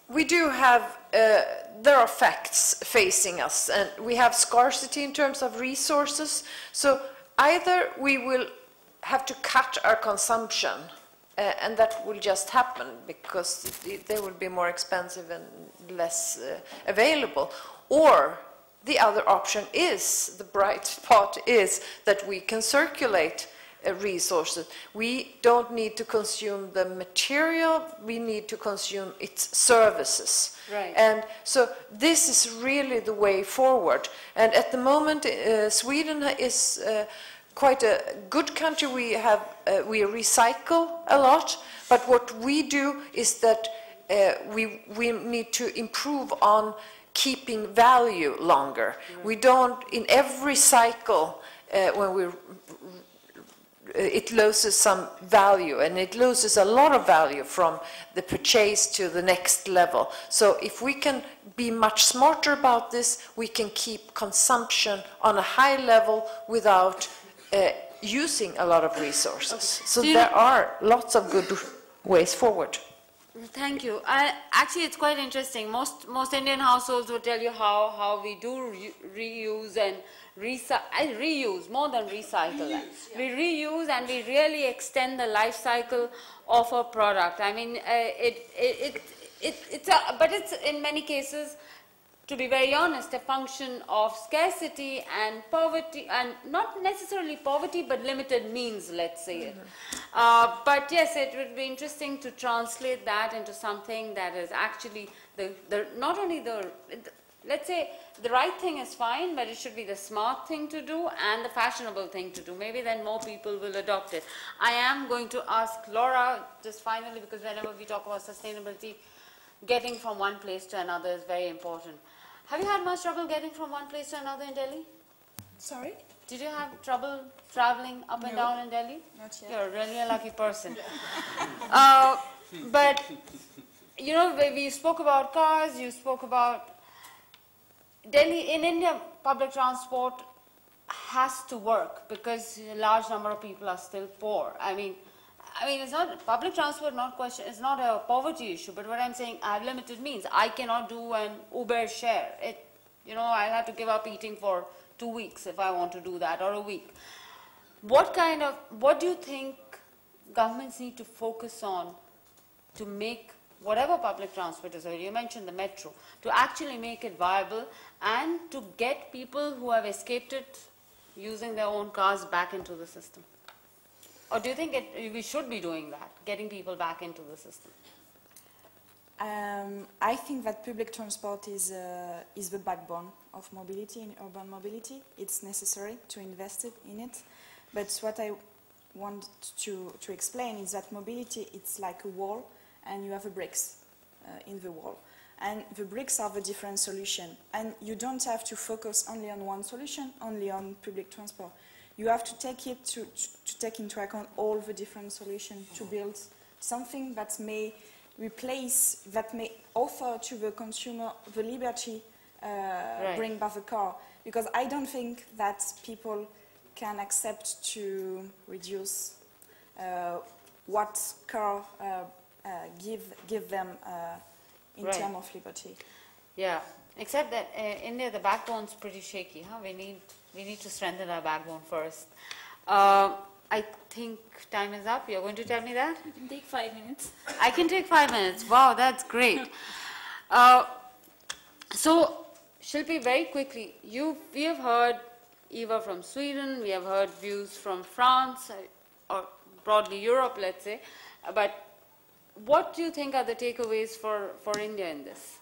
we do have, there are facts facing us, and we have scarcity in terms of resources. So either we will have to cut our consumption, and that will just happen because they will be more expensive and less available, or the other option is, the bright part is, that we can circulate resources. We don't need to consume the material, we need to consume its services. Right. And so this is really the way forward. And at the moment, Sweden is quite a good country. We recycle a lot, but what we do is that we need to improve on keeping value longer. Right. We don't, in every cycle, when it loses some value, and it loses a lot of value from the purchase to the next level. So if we can be much smarter about this, we can keep consumption on a high level without using a lot of resources. So there are lots of good ways forward. Thank you. Actually, it's quite interesting. Most Indian households will tell you how we do reuse and reuse more than recycle. We reuse and we really extend the life cycle of a product. I mean, but it's in many cases, to be very honest, a function of scarcity and poverty, and not necessarily poverty, but limited means, let's say it. But yes, it would be interesting to translate that into something that is actually not only let's say the right thing is fine, but it should be the smart thing to do and the fashionable thing to do. Maybe then more people will adopt it. I am going to ask Laura, just finally, because whenever we talk about sustainability, getting from one place to another is very important. Have you had much trouble getting from one place to another in Delhi? Sorry? Did you have trouble traveling up and down in Delhi? Not yet. You're really a lucky person. But, you know, we spoke about cars, you spoke about Delhi. In India, public transport has to work because a large number of people are still poor. I mean, it's not public transport. It's not a poverty issue. But what I'm saying, I have limited means. I cannot do an Uber share. I'll have to give up eating for 2 weeks if I want to do that, or a week. What do you think governments need to focus on to make whatever public transport is? You mentioned the metro, to actually make it viable and to get people who have escaped it using their own cars back into the system? Or do you think we should be doing that, getting people back into the system? I think that public transport is the backbone of mobility, in urban mobility. It's necessary to invest in it. But what I want to explain is that mobility, it's like a wall, and you have the bricks in the wall. And the bricks are the different solution. And you don't have to focus only on one solution, only on public transport. You have to take into account all the different solutions to build something that may offer to the consumer the liberty bring by the car. Because I don't think that people can accept to reduce what car give them in terms of liberty. Yeah, except that India, the backbone's pretty shaky. Huh? We need to strengthen our backbone first. I think time is up. You're going to tell me that? You can take 5 minutes. I can take 5 minutes. Wow, that's great. So, Shilpi, very quickly, we have heard Eva from Sweden, we have heard views from France, or broadly Europe, let's say. But what do you think are the takeaways for India in this?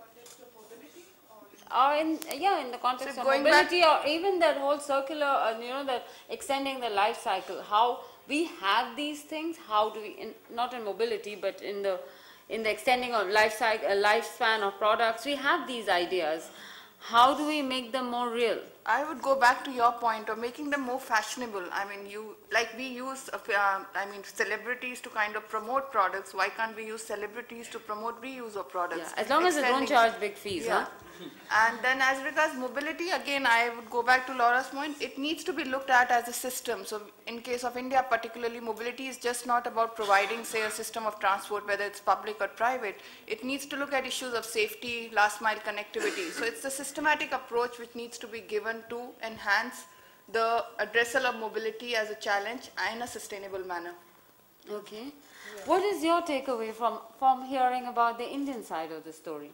In the context of mobility, or even that whole circular, the extending the life cycle, how we have these things, how do we, not in mobility, but in the extending of life cycle, lifespan of products, we have these ideas. How do we make them more real? I would go back to your point of making them more fashionable. I mean, we use, celebrities to kind of promote products. Why can't we use celebrities to promote reuse of products? Yeah, as long as they don't charge big fees, yeah. huh? And then as regards mobility, again, I would go back to Laura's point, it needs to be looked at as a system. So in case of India particularly, mobility is just not about providing, say, a system of transport, whether it's public or private. It needs to look at issues of safety, last mile connectivity. So it's the systematic approach which needs to be given to enhance the addressal of mobility as a challenge in a sustainable manner. Okay. Yeah. What is your takeaway from hearing about the Indian side of the story?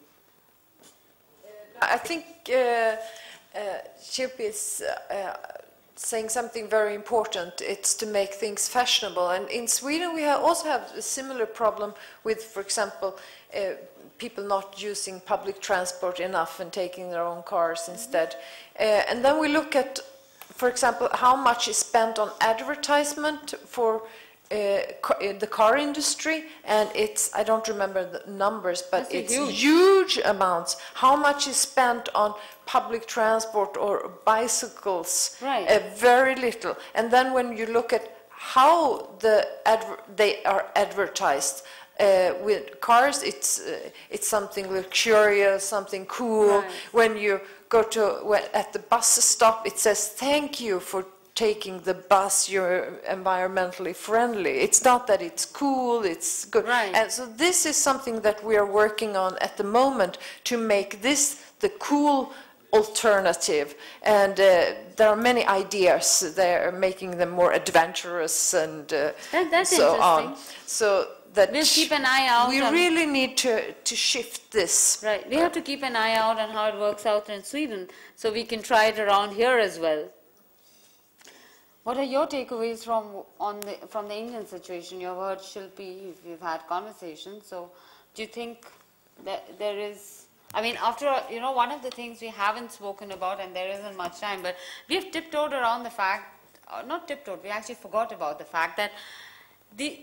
I think Shilpi is saying something very important. It's to make things fashionable. And in Sweden, we also have a similar problem with, for example, people not using public transport enough and taking their own cars instead. And then we look at, for example, how much is spent on advertisement for the car industry, and it's, I don't remember the numbers, but it's huge amounts. How much is spent on public transport or bicycles? Right. Very little. And then when you look at how they are advertised, with cars, it's something luxurious, something cool. Right. When you go at the bus stop, it says, "Thank you for taking the bus, you're environmentally friendly." It's not that it's cool, it's good. Right. And so this is something that we are working on at the moment to make this the cool alternative. And there are many ideas there, making them more adventurous and that's so on. interesting. So that we'll keep an eye out. We really need to shift this. Right. We have to keep an eye out on how it works out in Sweden, so we can try it around here as well. What are your takeaways from the Indian situation? You've heard Shilpi, we've had conversations. So do you think that there is, I mean, after all, you know, one of the things we haven't spoken about, and there isn't much time, but we've tiptoed around the fact, not tiptoed, we actually forgot about the fact that the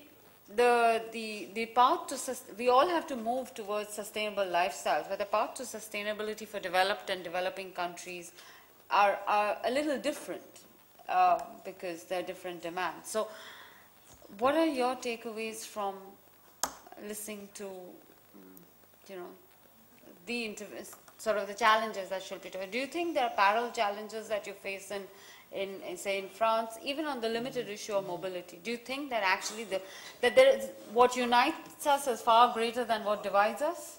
path to, we all have to move towards sustainable lifestyles, but the path to sustainability for developed and developing countries are a little different. Because there are different demands. So what are your takeaways from listening to, you know, the sort of the challenges that Shilpi told? Do you think there are parallel challenges that you face in say in France, even on the limited issue of mobility? Do you think that actually that there is, what unites us is far greater than what divides us?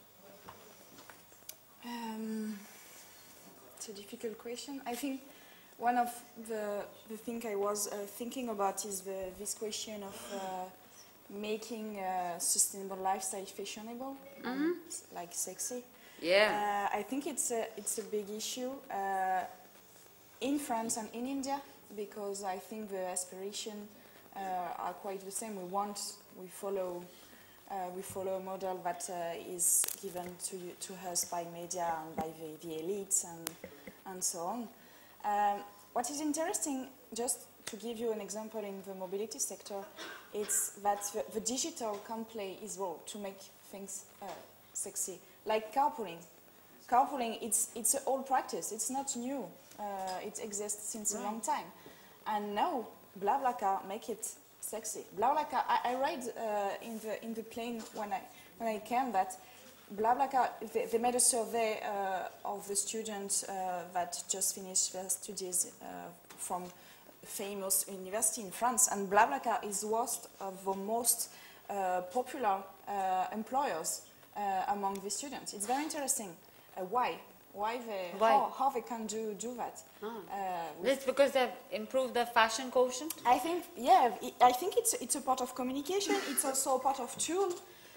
It's a difficult question. I think one of the things I was thinking about is this question of making sustainable lifestyle fashionable, like sexy. Yeah. I think it's a big issue in France and in India, because I think the aspirations are quite the same. We follow a model that is given to us by media and by the elites and so on. What is interesting, just to give you an example in the mobility sector, it's that the digital can play its role to make things sexy. Like carpooling. Carpooling, it's an old practice. It's not new. It exists since a long time. And now, BlaBlaCar make it sexy. BlaBlaCar, I read in the plane when I came that BlaBlaCar, they made a survey of the students that just finished their studies from famous university in France, and BlaBlaCar is one of the most popular employers among the students. It's very interesting. Why? How they can do that? It's because they've improved their fashion quotient? I think, yeah, I think it's a part of communication. It's also a part of tool.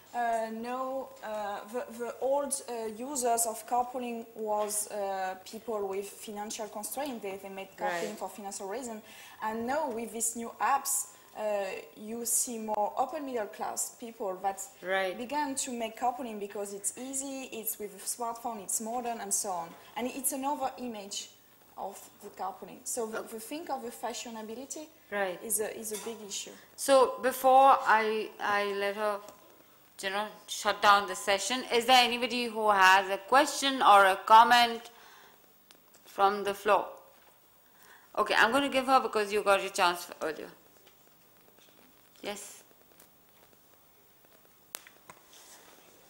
The old users of carpooling was people with financial constraints. They made carpooling for financial reasons. And now with these new apps, you see more upper middle class people that began to make carpooling because it's easy, it's with a smartphone, it's modern, and so on. And it's another image of the carpooling. So the thing of the fashionability is a big issue. So before I let her, you know, shut down the session, is there anybody who has a question or a comment from the floor? Okay, I'm going to give her because you got your chance earlier. Yes.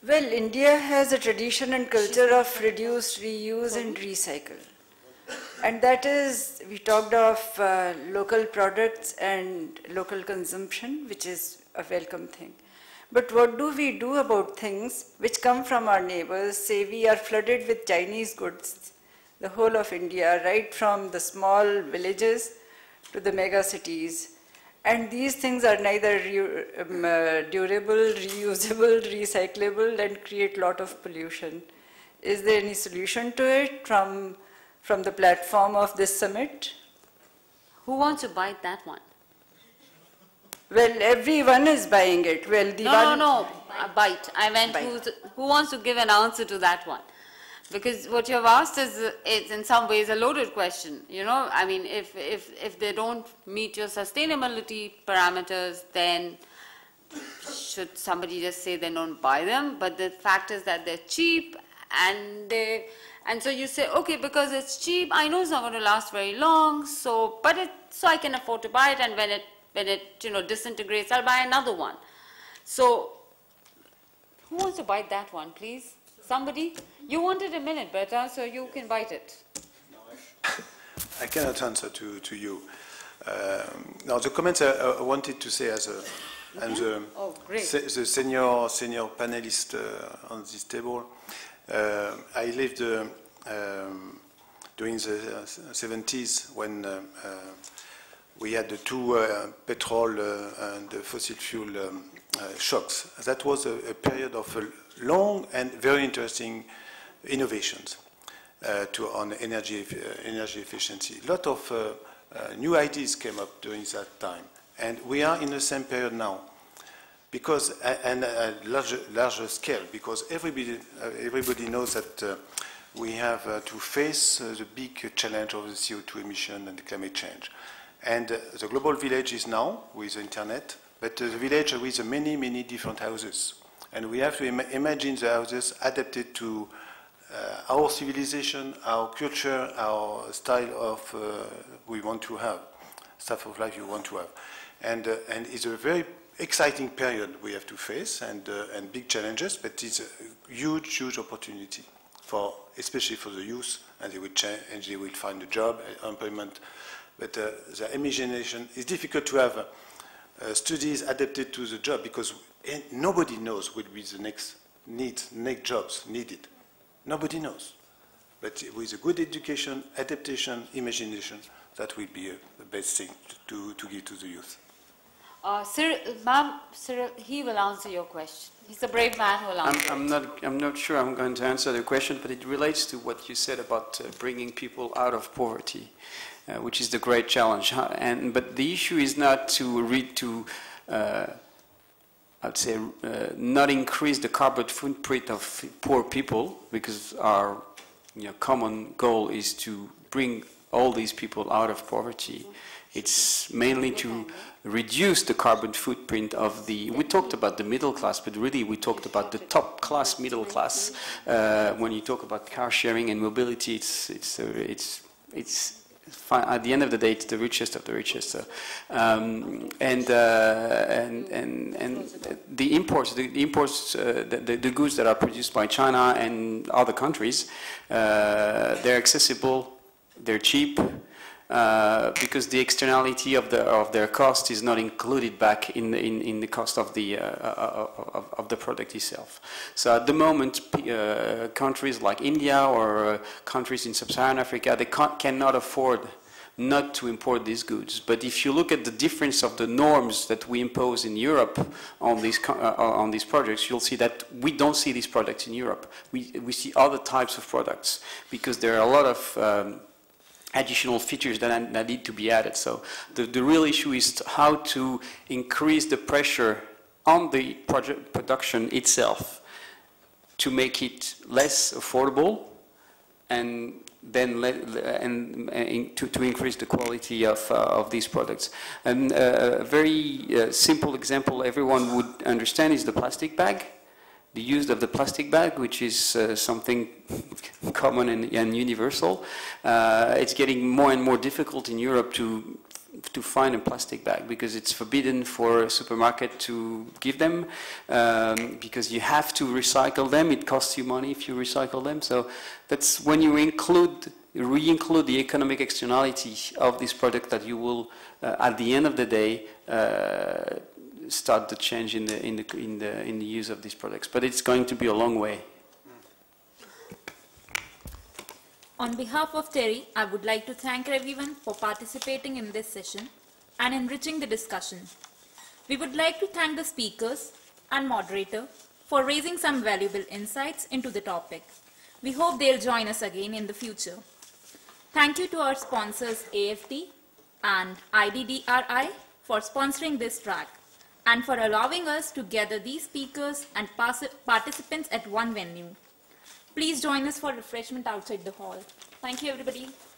Well, India has a tradition and culture of reduce, reuse and recycle. And that is, we talked of local products and local consumption, which is a welcome thing. But what do we do about things which come from our neighbors? Say we are flooded with Chinese goods, the whole of India, right from the small villages to the mega cities. And these things are neither durable, reusable, recyclable, and create a lot of pollution. Is there any solution to it from the platform of this summit? Who wants to bite that one? Well, everyone is buying it. Well, the No, bite. I meant who wants to give an answer to that one? Because what you have asked is in some ways a loaded question. You know, I mean, if they don't meet your sustainability parameters, then should somebody just say they don't buy them? But the fact is that they're cheap, and so you say, okay, because it's cheap, I know it's not going to last very long, so I can afford to buy it, and when it disintegrates, I'll buy another one. So who wants to bite that one, please? Somebody? You wanted a minute, Berta, so you can bite it. I cannot answer to you. Now, the comments I wanted to say as I'm the senior panelist on this table. I lived during the 70s when we had the two petrol and fossil fuel shocks. That was a period of long and very interesting innovations on energy efficiency. A lot of new ideas came up during that time, and we are in the same period now, because and a larger scale, because everybody knows that we have to face the big challenge of the CO2 emission and climate change. And the global village is now with the internet, but the village with many different houses. And we have to imagine the houses adapted to our civilization, our culture, our style of we want to have, style of life you want to have. And it's a very exciting period we have to face, and big challenges, but it's a huge opportunity, especially for the youth, and they will change, and they will find a job, employment. But the imagination, it's difficult to have studies adapted to the job, because nobody knows what will be the next jobs needed. Nobody knows. But with a good education, adaptation, imagination, that will be the best thing to give to the youth. Cyril, he will answer your question. He's a brave man who will answer. I'm not sure I'm going to answer the question, but it relates to what you said about bringing people out of poverty, which is the great challenge. But the issue is not I'd say not increase the carbon footprint of poor people, because our common goal is to bring all these people out of poverty. It's mainly to reduce the carbon footprint of we talked about the middle class, but really we talked about the top class middle class. When you talk about car sharing and mobility, it's at the end of the day, it's the richest of the richest. And the imports, the goods that are produced by China and other countries, they're accessible, they're cheap, because the externality of their cost is not included back in the cost of the product itself. So at the moment, countries like India or countries in sub-Saharan Africa, they cannot afford not to import these goods. But if you look at the difference of the norms that we impose in Europe on these projects, you'll see that we don't see these products in Europe. We see other types of products, because there are a lot of additional features that need to be added. So the real issue is how to increase the pressure on the production itself to make it less affordable, and then to increase the quality of these products. And a very simple example everyone would understand is the plastic bag. The use of the plastic bag, which is something common and universal. It's getting more and more difficult in Europe to find a plastic bag, because it's forbidden for a supermarket to give them, because you have to recycle them. It costs you money if you recycle them. So that's when you re-include the economic externality of this product, that you will, at the end of the day, start the change in the use of these products. But it's going to be a long way. On behalf of Terry, I would like to thank everyone for participating in this session and enriching the discussion. We would like to thank the speakers and moderator for raising some valuable insights into the topic. We hope they'll join us again in the future. Thank you to our sponsors AFT and IDDRI for sponsoring this track and for allowing us to gather these speakers and participants at one venue. Please join us for refreshment outside the hall. Thank you, everybody.